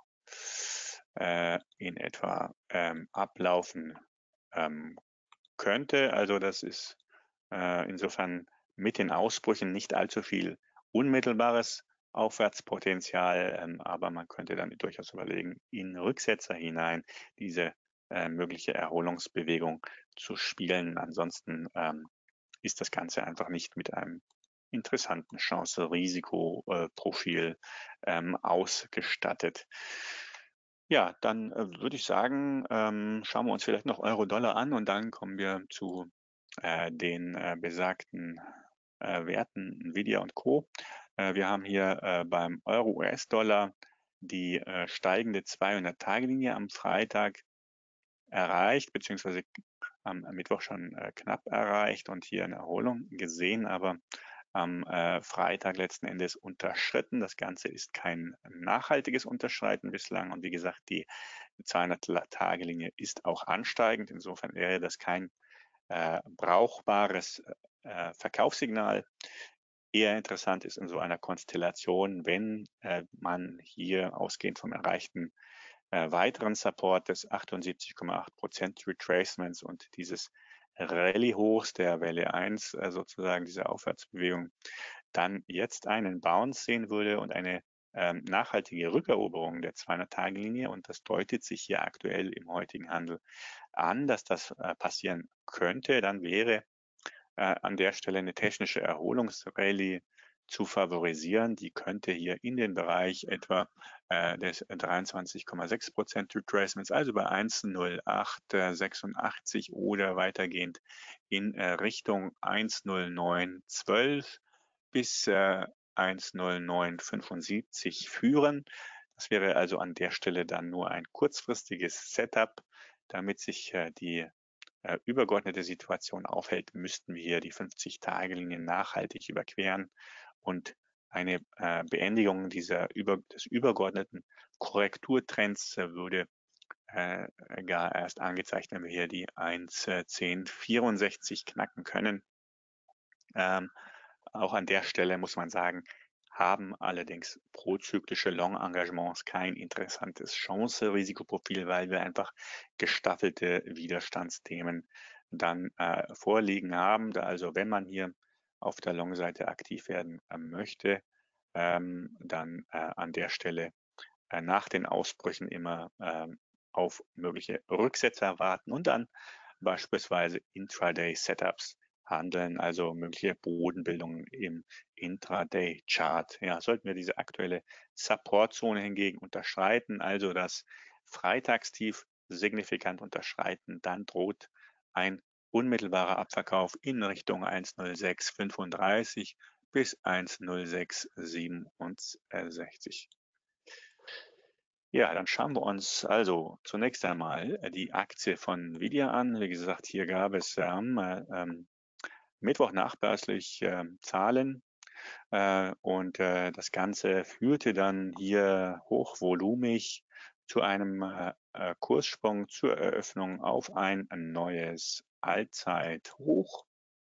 in etwa ablaufen könnte. Also das ist insofern mit den Ausbrüchen nicht allzu viel unmittelbares Aufwärtspotenzial, aber man könnte dann durchaus überlegen, in Rücksetzer hinein diese mögliche Erholungsbewegung zu spielen. Ansonsten ist das Ganze einfach nicht mit einem interessanten Chance-Risiko-Profil ausgestattet. Ja, dann würde ich sagen, schauen wir uns vielleicht noch Euro-Dollar an und dann kommen wir zu den besagten Werten Nvidia und Co. Wir haben hier beim Euro-US-Dollar die steigende 200-Tage-Linie am Freitag erreicht, beziehungsweise am Mittwoch schon knapp erreicht und hier eine Erholung gesehen, aber am Freitag letzten Endes unterschritten. Das Ganze ist kein nachhaltiges Unterschreiten bislang und wie gesagt, die 200-Tage-Linie ist auch ansteigend. Insofern wäre das kein brauchbares Verkaufssignal. Eher interessant ist in so einer Konstellation, wenn man hier ausgehend vom erreichten weiteren Support des 78,8% Retracements und dieses Rallye-Hochs der Welle 1, sozusagen diese Aufwärtsbewegung, dann jetzt einen Bounce sehen würde und eine nachhaltige Rückeroberung der 200-Tage-Linie. Und das deutet sich hier aktuell im heutigen Handel an, dass das passieren könnte. Dann wäre an der Stelle eine technische Erholungsrallye zu favorisieren. Die könnte hier in den Bereich etwa des 23,6% Retracements, also bei 1,0886 oder weitergehend in Richtung 1,0912 bis 1,0975 führen. Das wäre also an der Stelle dann nur ein kurzfristiges Setup, damit sich die übergeordnete Situation aufhält, müssten wir hier die 50-Tage-Linie nachhaltig überqueren und eine Beendigung des übergeordneten Korrekturtrends würde gar erst angezeigt, wenn wir hier die 1,1064 knacken können. Auch an der Stelle muss man sagen, haben allerdings prozyklische Long-Engagements kein interessantes Chance-Risikoprofil, weil wir einfach gestaffelte Widerstandsthemen dann vorliegen haben. Also wenn man hier auf der Long-Seite aktiv werden möchte, dann an der Stelle nach den Ausbrüchen immer auf mögliche Rücksetzer warten und dann beispielsweise Intraday-Setups handeln, also mögliche Bodenbildungen im Intraday-Chart. Ja, sollten wir diese aktuelle Supportzone hingegen unterschreiten, also das Freitagstief signifikant unterschreiten, dann droht ein unmittelbarer Abverkauf in Richtung 1,0635 bis 1,0667. Ja, dann schauen wir uns also zunächst einmal die Aktie von Nvidia an. Wie gesagt, hier gab es am Mittwoch nachbörslich Zahlen und das Ganze führte dann hier hochvolumig zu einem Kurssprung zur Eröffnung auf ein neues Allzeithoch.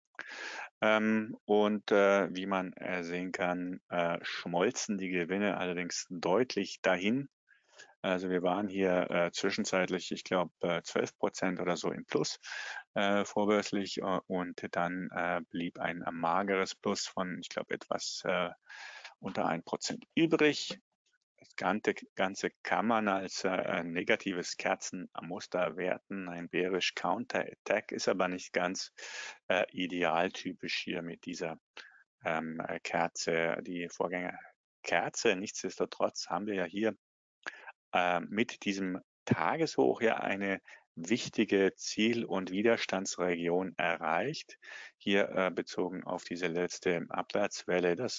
Und wie man sehen kann, schmolzen die Gewinne allerdings deutlich dahin. Also wir waren hier zwischenzeitlich, ich glaube, 12% oder so im Plus vorbörslich und dann blieb ein mageres Plus von, ich glaube, etwas unter 1% übrig. Das Ganze kann man als negatives Kerzenmuster werten. Ein bearish Counter-Attack ist aber nicht ganz idealtypisch hier mit dieser Kerze, die Vorgängerkerze. Nichtsdestotrotz haben wir ja hier mit diesem Tageshoch ja eine wichtige Ziel- und Widerstandsregion erreicht. Hier bezogen auf diese letzte Abwärtswelle, das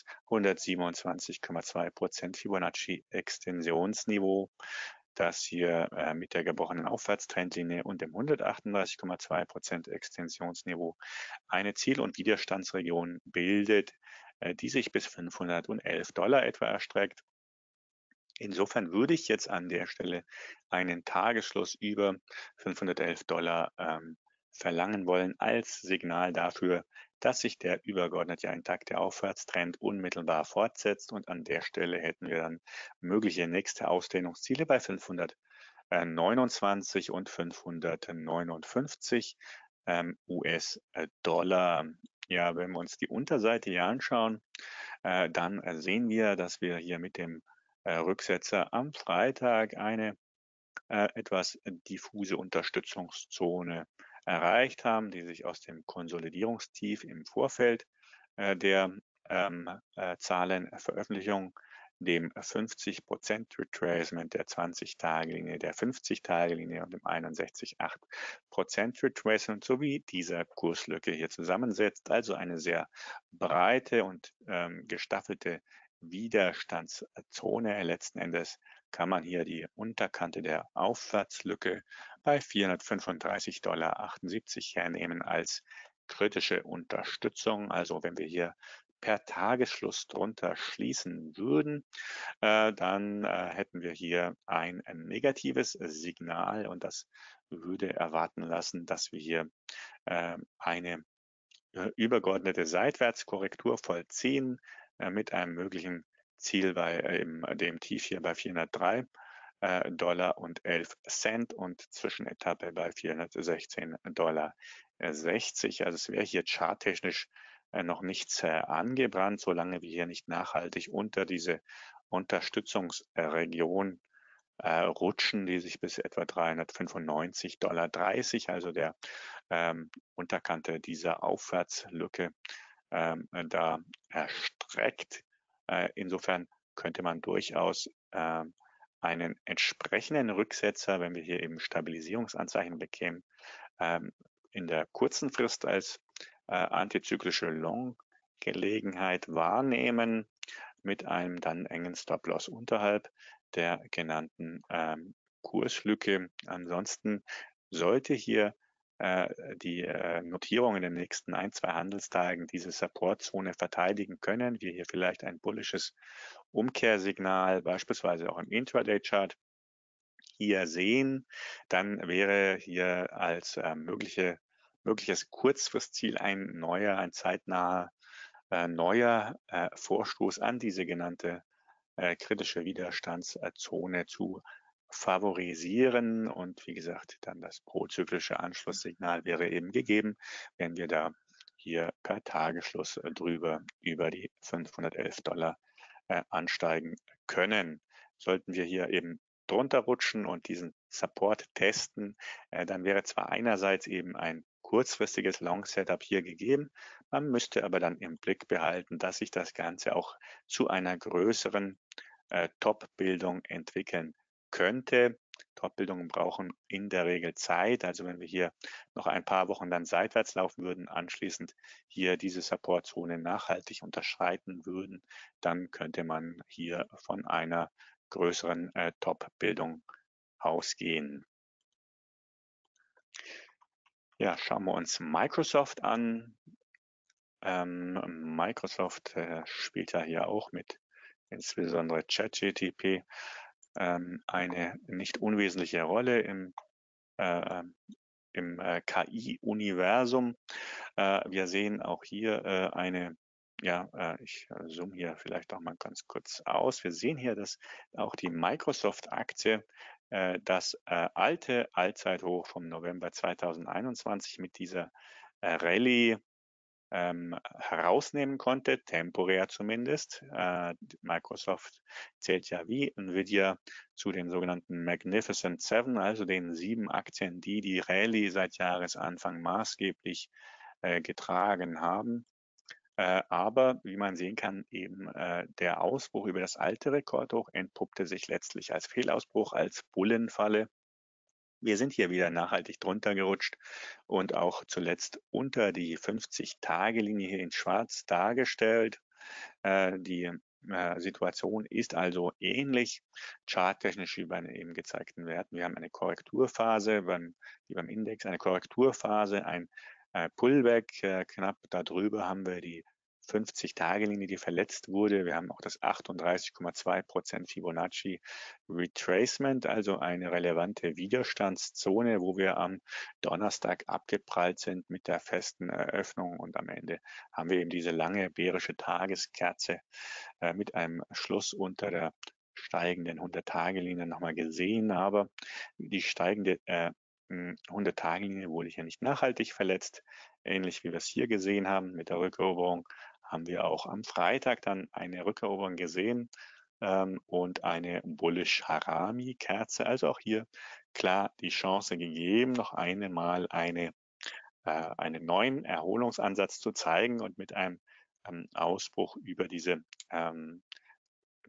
127,2% Fibonacci-Extensionsniveau, das hier mit der gebrochenen Aufwärtstrendlinie und dem 138,2% Extensionsniveau eine Ziel- und Widerstandsregion bildet, die sich bis $511 etwa erstreckt. Insofern würde ich jetzt an der Stelle einen Tagesschluss über $511 verlangen wollen als Signal dafür, dass sich der übergeordnete intakte Aufwärtstrend unmittelbar fortsetzt und an der Stelle hätten wir dann mögliche nächste Ausdehnungsziele bei 529 und 559 US-Dollar. Ja, wenn wir uns die Unterseite hier anschauen, dann sehen wir, dass wir hier mit dem Rücksetzer am Freitag eine etwas diffuse Unterstützungszone erreicht haben, die sich aus dem Konsolidierungstief im Vorfeld der Zahlenveröffentlichung dem 50% Retracement, der 20-Tage-Linie, der 50-Tage-Linie und dem 61,8% Retracement sowie dieser Kurslücke hier zusammensetzt. Also eine sehr breite und gestaffelte Widerstandszone. Letzten Endes kann man hier die Unterkante der Aufwärtslücke bei 435,78 $ hernehmen als kritische Unterstützung. Also wenn wir hier per Tagesschluss drunter schließen würden, dann hätten wir hier ein negatives Signal und das würde erwarten lassen, dass wir hier eine übergeordnete Seitwärtskorrektur vollziehen mit einem möglichen Ziel bei dem Tief hier bei 403 Dollar und 11 Cent und Zwischenetappe bei 416,60 $. Also es wäre hier charttechnisch noch nichts angebrannt, solange wir hier nicht nachhaltig unter diese Unterstützungsregion rutschen, die sich bis etwa 395,30 $, also der Unterkante dieser Aufwärtslücke da erstreckt. Insofern könnte man durchaus einen entsprechenden Rücksetzer, wenn wir hier eben Stabilisierungsanzeichen bekämen, in der kurzen Frist als antizyklische Long-Gelegenheit wahrnehmen mit einem dann engen Stop-Loss unterhalb der genannten Kurslücke. Ansonsten sollte hier die Notierung in den nächsten 1-2 Handelstagen diese Supportzone verteidigen können, wir hier vielleicht ein bullisches Umkehrsignal, beispielsweise auch im Intraday-Chart, hier sehen, dann wäre hier als mögliches Kurzfristziel ein zeitnaher neuer Vorstoß an diese genannte kritische Widerstandszone zu favorisieren. Und wie gesagt, dann das prozyklische Anschlusssignal wäre eben gegeben, wenn wir da hier per Tagesschluss drüber über die 511 $ ansteigen können. Sollten wir hier eben drunter rutschen und diesen Support testen, dann wäre zwar einerseits eben ein kurzfristiges Long-Setup hier gegeben, man müsste aber dann im Blick behalten, dass sich das Ganze auch zu einer größeren Top-Bildung entwickeln könnte. Top-Bildungen brauchen in der Regel Zeit. Also wenn wir hier noch ein paar Wochen dann seitwärts laufen würden, anschließend hier diese Supportzone nachhaltig unterschreiten würden, dann könnte man hier von einer größeren Top-Bildung ausgehen. Ja, schauen wir uns Microsoft an. Microsoft spielt ja hier auch mit insbesondere ChatGPT eine nicht unwesentliche Rolle im KI-Universum. Wir sehen auch hier ich zoome hier vielleicht auch mal ganz kurz aus. Wir sehen hier, dass auch die Microsoft-Aktie das alte Allzeithoch vom November 2021 mit dieser Rallye herausnehmen konnte, temporär zumindest. Microsoft zählt ja wie Nvidia zu den sogenannten Magnificent Seven, also den 7 Aktien, die die Rallye seit Jahresanfang maßgeblich getragen haben. Aber wie man sehen kann, eben der Ausbruch über das alte Rekordhoch entpuppte sich letztlich als Fehlausbruch, als Bullenfalle. Wir sind hier wieder nachhaltig drunter gerutscht und auch zuletzt unter die 50-Tage-Linie hier in schwarz dargestellt. Die Situation ist also ähnlich charttechnisch wie bei den eben gezeigten Werten. Wir haben eine Korrekturphase, wie beim Index, eine Korrekturphase, ein Pullback. Knapp darüber haben wir die 50-Tage-Linie, die verletzt wurde. Wir haben auch das 38,2% Fibonacci Retracement, also eine relevante Widerstandszone, wo wir am Donnerstag abgeprallt sind mit der festen Eröffnung und am Ende haben wir eben diese lange bärische Tageskerze mit einem Schluss unter der steigenden 100-Tage-Linie nochmal gesehen, aber die steigende 100-Tage-Linie wurde hier nicht nachhaltig verletzt, ähnlich wie wir es hier gesehen haben mit der Rückeroberung haben wir auch am Freitag dann eine Rückeroberung gesehen und eine Bullish Harami-Kerze. Also auch hier klar die Chance gegeben, noch einmal einen neuen Erholungsansatz zu zeigen und mit einem Ausbruch über diese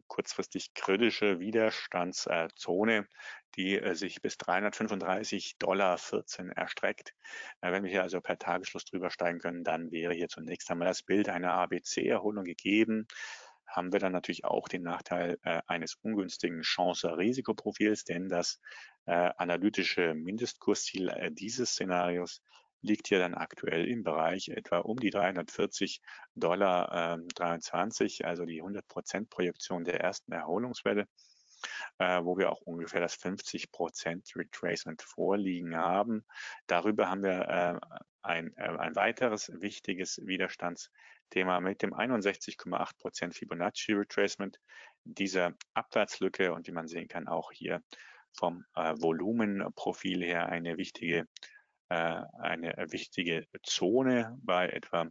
kurzfristig kritische Widerstandszone, die sich bis $335,14 erstreckt. Wenn wir hier also per Tagesschluss drüber steigen können, dann wäre hier zunächst einmal das Bild einer ABC-Erholung gegeben. Haben wir dann natürlich auch den Nachteil eines ungünstigen Chance-Risikoprofils, denn das analytische Mindestkursziel dieses Szenarios liegt hier dann aktuell im Bereich etwa um die $340,23, also die 100% Projektion der ersten Erholungswelle, wo wir auch ungefähr das 50% Retracement vorliegen haben. Darüber haben wir ein weiteres wichtiges Widerstandsthema mit dem 61,8% Fibonacci Retracement, dieser Abwärtslücke, und wie man sehen kann, auch hier vom Volumenprofil her eine wichtige Zone bei etwa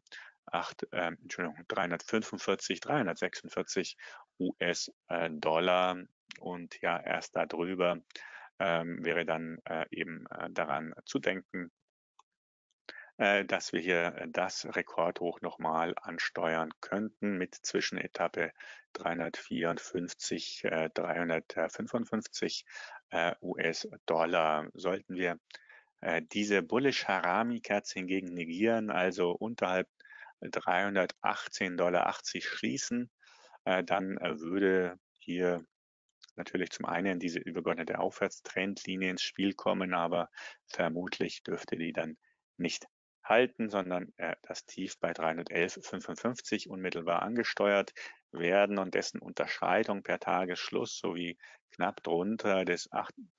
346 US-Dollar, und ja, erst darüber wäre dann eben daran zu denken, dass wir hier das Rekordhoch nochmal ansteuern könnten mit Zwischenetappe 354, 355 US-Dollar. Sollten wir diese Bullish-Harami-Kerze hingegen negieren, also unterhalb $318,80 schließen, dann würde hier natürlich zum einen diese übergeordnete Aufwärtstrendlinie ins Spiel kommen, aber vermutlich dürfte die dann nicht halten, sondern das Tief bei 311,55 unmittelbar angesteuert werden und dessen Unterschreitung per Tagesschluss sowie knapp drunter das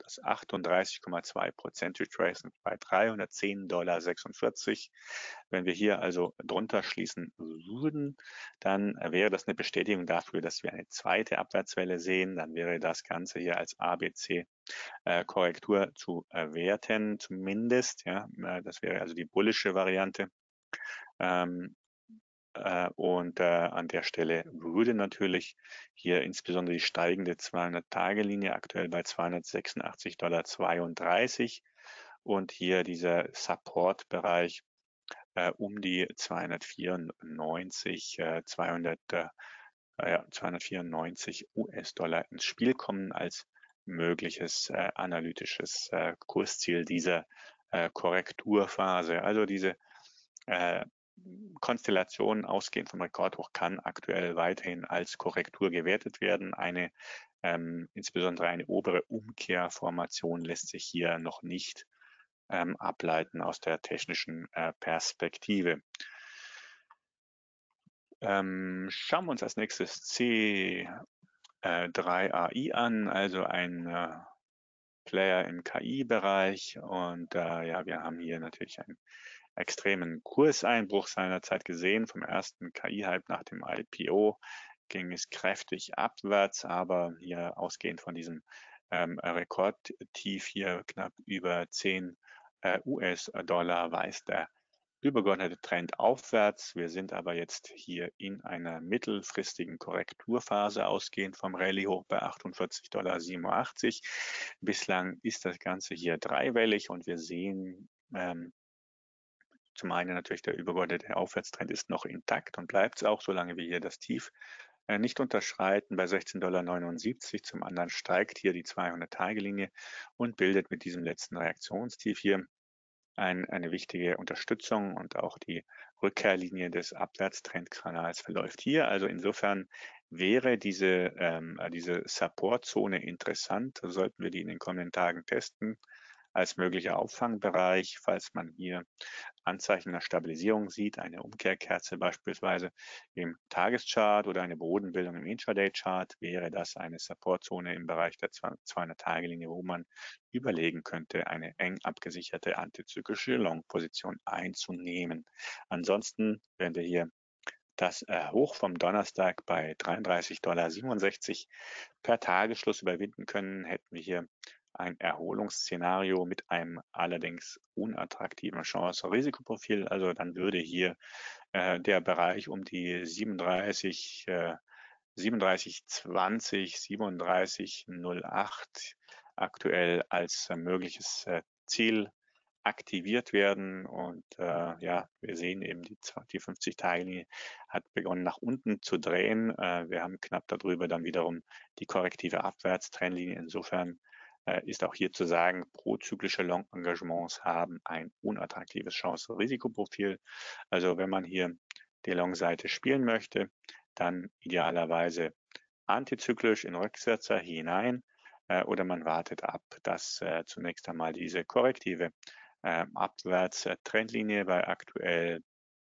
38,2% Retracement bei $310,46. Wenn wir hier also drunter schließen würden, dann wäre das eine Bestätigung dafür, dass wir eine zweite Abwärtswelle sehen. Dann wäre das Ganze hier als ABC Korrektur zu werten, zumindest. Ja, das wäre also die bullische Variante. Und an der Stelle würde natürlich hier insbesondere die steigende 200-Tage-Linie aktuell bei $286,32 und hier dieser Support-Bereich um die 294 US-Dollar ins Spiel kommen als mögliches analytisches Kursziel dieser Korrekturphase. Also diese Konstellation ausgehend vom Rekordhoch kann aktuell weiterhin als Korrektur gewertet werden. Insbesondere eine obere Umkehrformation lässt sich hier noch nicht ableiten aus der technischen Perspektive. Schauen wir uns als nächstes C3AI an, also ein Player im KI-Bereich, und ja, wir haben hier natürlich einen extremen Kurseinbruch seinerzeit gesehen. Vom ersten KI-Hype nach dem IPO ging es kräftig abwärts, aber hier ausgehend von diesem Rekordtief hier knapp über 10 US-Dollar weist der übergeordnete Trend aufwärts. Wir sind aber jetzt hier in einer mittelfristigen Korrekturphase ausgehend vom Rallye-Hoch bei $48,87. Bislang ist das Ganze hier dreiwellig und wir sehen zum einen natürlich, der übergeordnete Aufwärtstrend ist noch intakt und bleibt es auch, solange wir hier das Tief nicht unterschreiten bei $16,79. Zum anderen steigt hier die 200-Tage-Linie und bildet mit diesem letzten Reaktionstief hier eine wichtige Unterstützung, und auch die Rückkehrlinie des Abwärtstrendkanals verläuft hier. Also insofern wäre diese Supportzone interessant. Sollten wir die in den kommenden Tagen testen als möglicher Auffangbereich, falls man hier Anzeichen einer Stabilisierung sieht, eine Umkehrkerze beispielsweise im Tageschart oder eine Bodenbildung im Intraday-Chart, wäre das eine Supportzone im Bereich der 200-Tage-Linie, wo man überlegen könnte, eine eng abgesicherte antizyklische Long-Position einzunehmen. Ansonsten, wenn wir hier das Hoch vom Donnerstag bei $33,67 per Tagesschluss überwinden können, hätten wir hier ein Erholungsszenario mit einem allerdings unattraktiven Chance-Risikoprofil. Also dann würde hier der Bereich um die 37,20, 37,08 aktuell als mögliches Ziel aktiviert werden. Und ja, wir sehen eben, die 50-Tage-Linie hat begonnen nach unten zu drehen. Wir haben knapp darüber dann wiederum die korrektive Abwärtstrendlinie. Insofern ist auch hier zu sagen, prozyklische Long-Engagements haben ein unattraktives Chance-Risikoprofil. Also wenn man hier die Long-Seite spielen möchte, dann idealerweise antizyklisch in Rücksetzer hinein oder man wartet ab, dass zunächst einmal diese korrektive Abwärtstrendlinie bei aktuell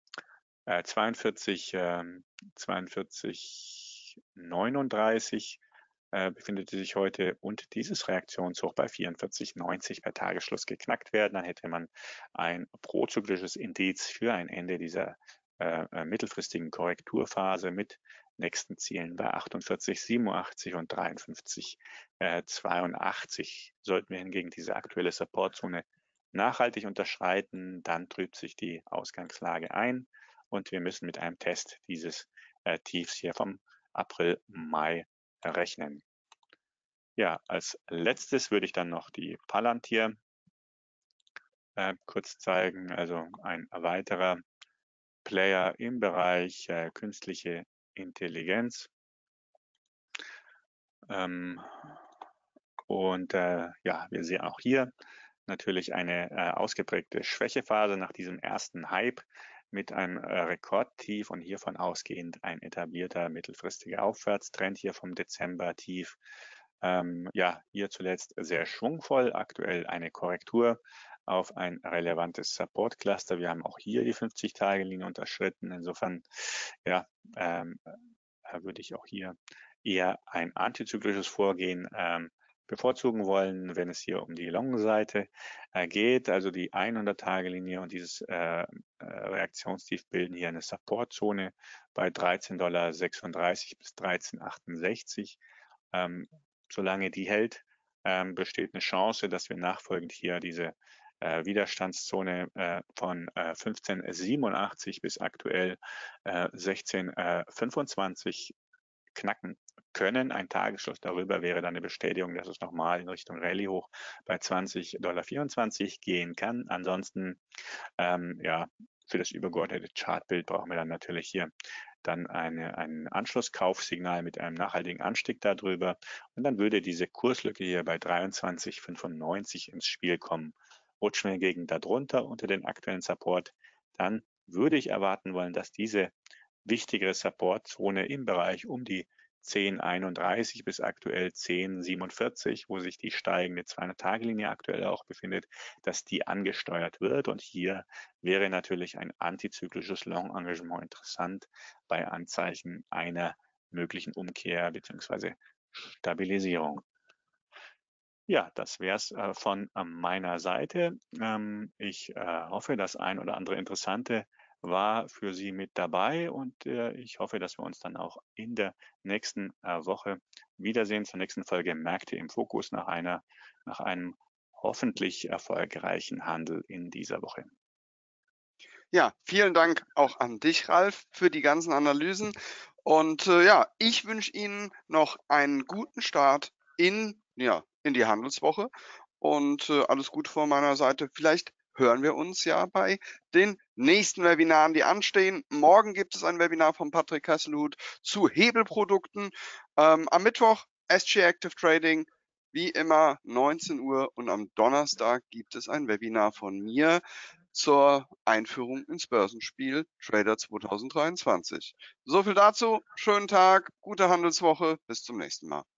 42,39 befindet sie sich heute und dieses Reaktionshoch bei 44,90 per Tagesschluss geknackt werden. Dann hätte man ein prozyklisches Indiz für ein Ende dieser mittelfristigen Korrekturphase mit nächsten Zielen bei 48,87 und 53,82. Sollten wir hingegen diese aktuelle Supportzone nachhaltig unterschreiten, dann trübt sich die Ausgangslage ein und wir müssen mit einem Test dieses Tiefs hier vom April, Mai rechnen. Ja, als letztes würde ich dann noch die Palantir kurz zeigen, also ein weiterer Player im Bereich künstliche Intelligenz. Ja, wir sehen auch hier natürlich eine ausgeprägte Schwächephase nach diesem ersten Hype mit einem Rekordtief und hiervon ausgehend ein etablierter mittelfristiger Aufwärtstrend hier vom Dezember-Tief. Ja, hier zuletzt sehr schwungvoll, aktuell eine Korrektur auf ein relevantes Support-Cluster. Wir haben auch hier die 50-Tage-Linie unterschritten. Insofern ja, würde ich auch hier eher ein antizyklisches Vorgehen bevorzugen wollen, wenn es hier um die Long-Seite geht. Also die 100-Tage-Linie und dieses Reaktionstief bilden hier eine Supportzone bei $13,36 bis $13,68. Solange die hält, besteht eine Chance, dass wir nachfolgend hier diese Widerstandszone von 15,87 bis aktuell 16,25 knacken können. Ein Tagesschluss darüber wäre dann eine Bestätigung, dass es nochmal in Richtung Rallye hoch bei $20,24 gehen kann. Ansonsten, ja, für das übergeordnete Chartbild brauchen wir dann natürlich hier dann ein Anschlusskaufsignal mit einem nachhaltigen Anstieg darüber und dann würde diese Kurslücke hier bei 23,95 ins Spiel kommen. Rutschen wir hingegen darunter unter den aktuellen Support, dann würde ich erwarten wollen, dass diese wichtigere Supportzone im Bereich um die 10,31 bis aktuell 10,47, wo sich die steigende 200-Tage-Linie aktuell auch befindet, dass die angesteuert wird. Und hier wäre natürlich ein antizyklisches Long-Engagement interessant bei Anzeichen einer möglichen Umkehr bzw. Stabilisierung. Ja, das wäre es von meiner Seite. Ich hoffe, das ein oder andere Interessante war für Sie mit dabei und ich hoffe, dass wir uns dann auch in der nächsten Woche wiedersehen zur nächsten Folge Märkte im Fokus nach einem hoffentlich erfolgreichen Handel in dieser Woche. Ja, vielen Dank auch an dich, Ralf, für die ganzen Analysen. Und ja, ich wünsche Ihnen noch einen guten Start in die Handelswoche und alles Gute von meiner Seite. Vielleicht hören wir uns ja bei den nächsten Webinaren, die anstehen. Morgen gibt es ein Webinar von Patrick Hasselhut zu Hebelprodukten. Am Mittwoch SG Active Trading, wie immer 19 Uhr, und am Donnerstag gibt es ein Webinar von mir zur Einführung ins Börsenspiel Trader 2023. So viel dazu. Schönen Tag, gute Handelswoche. Bis zum nächsten Mal.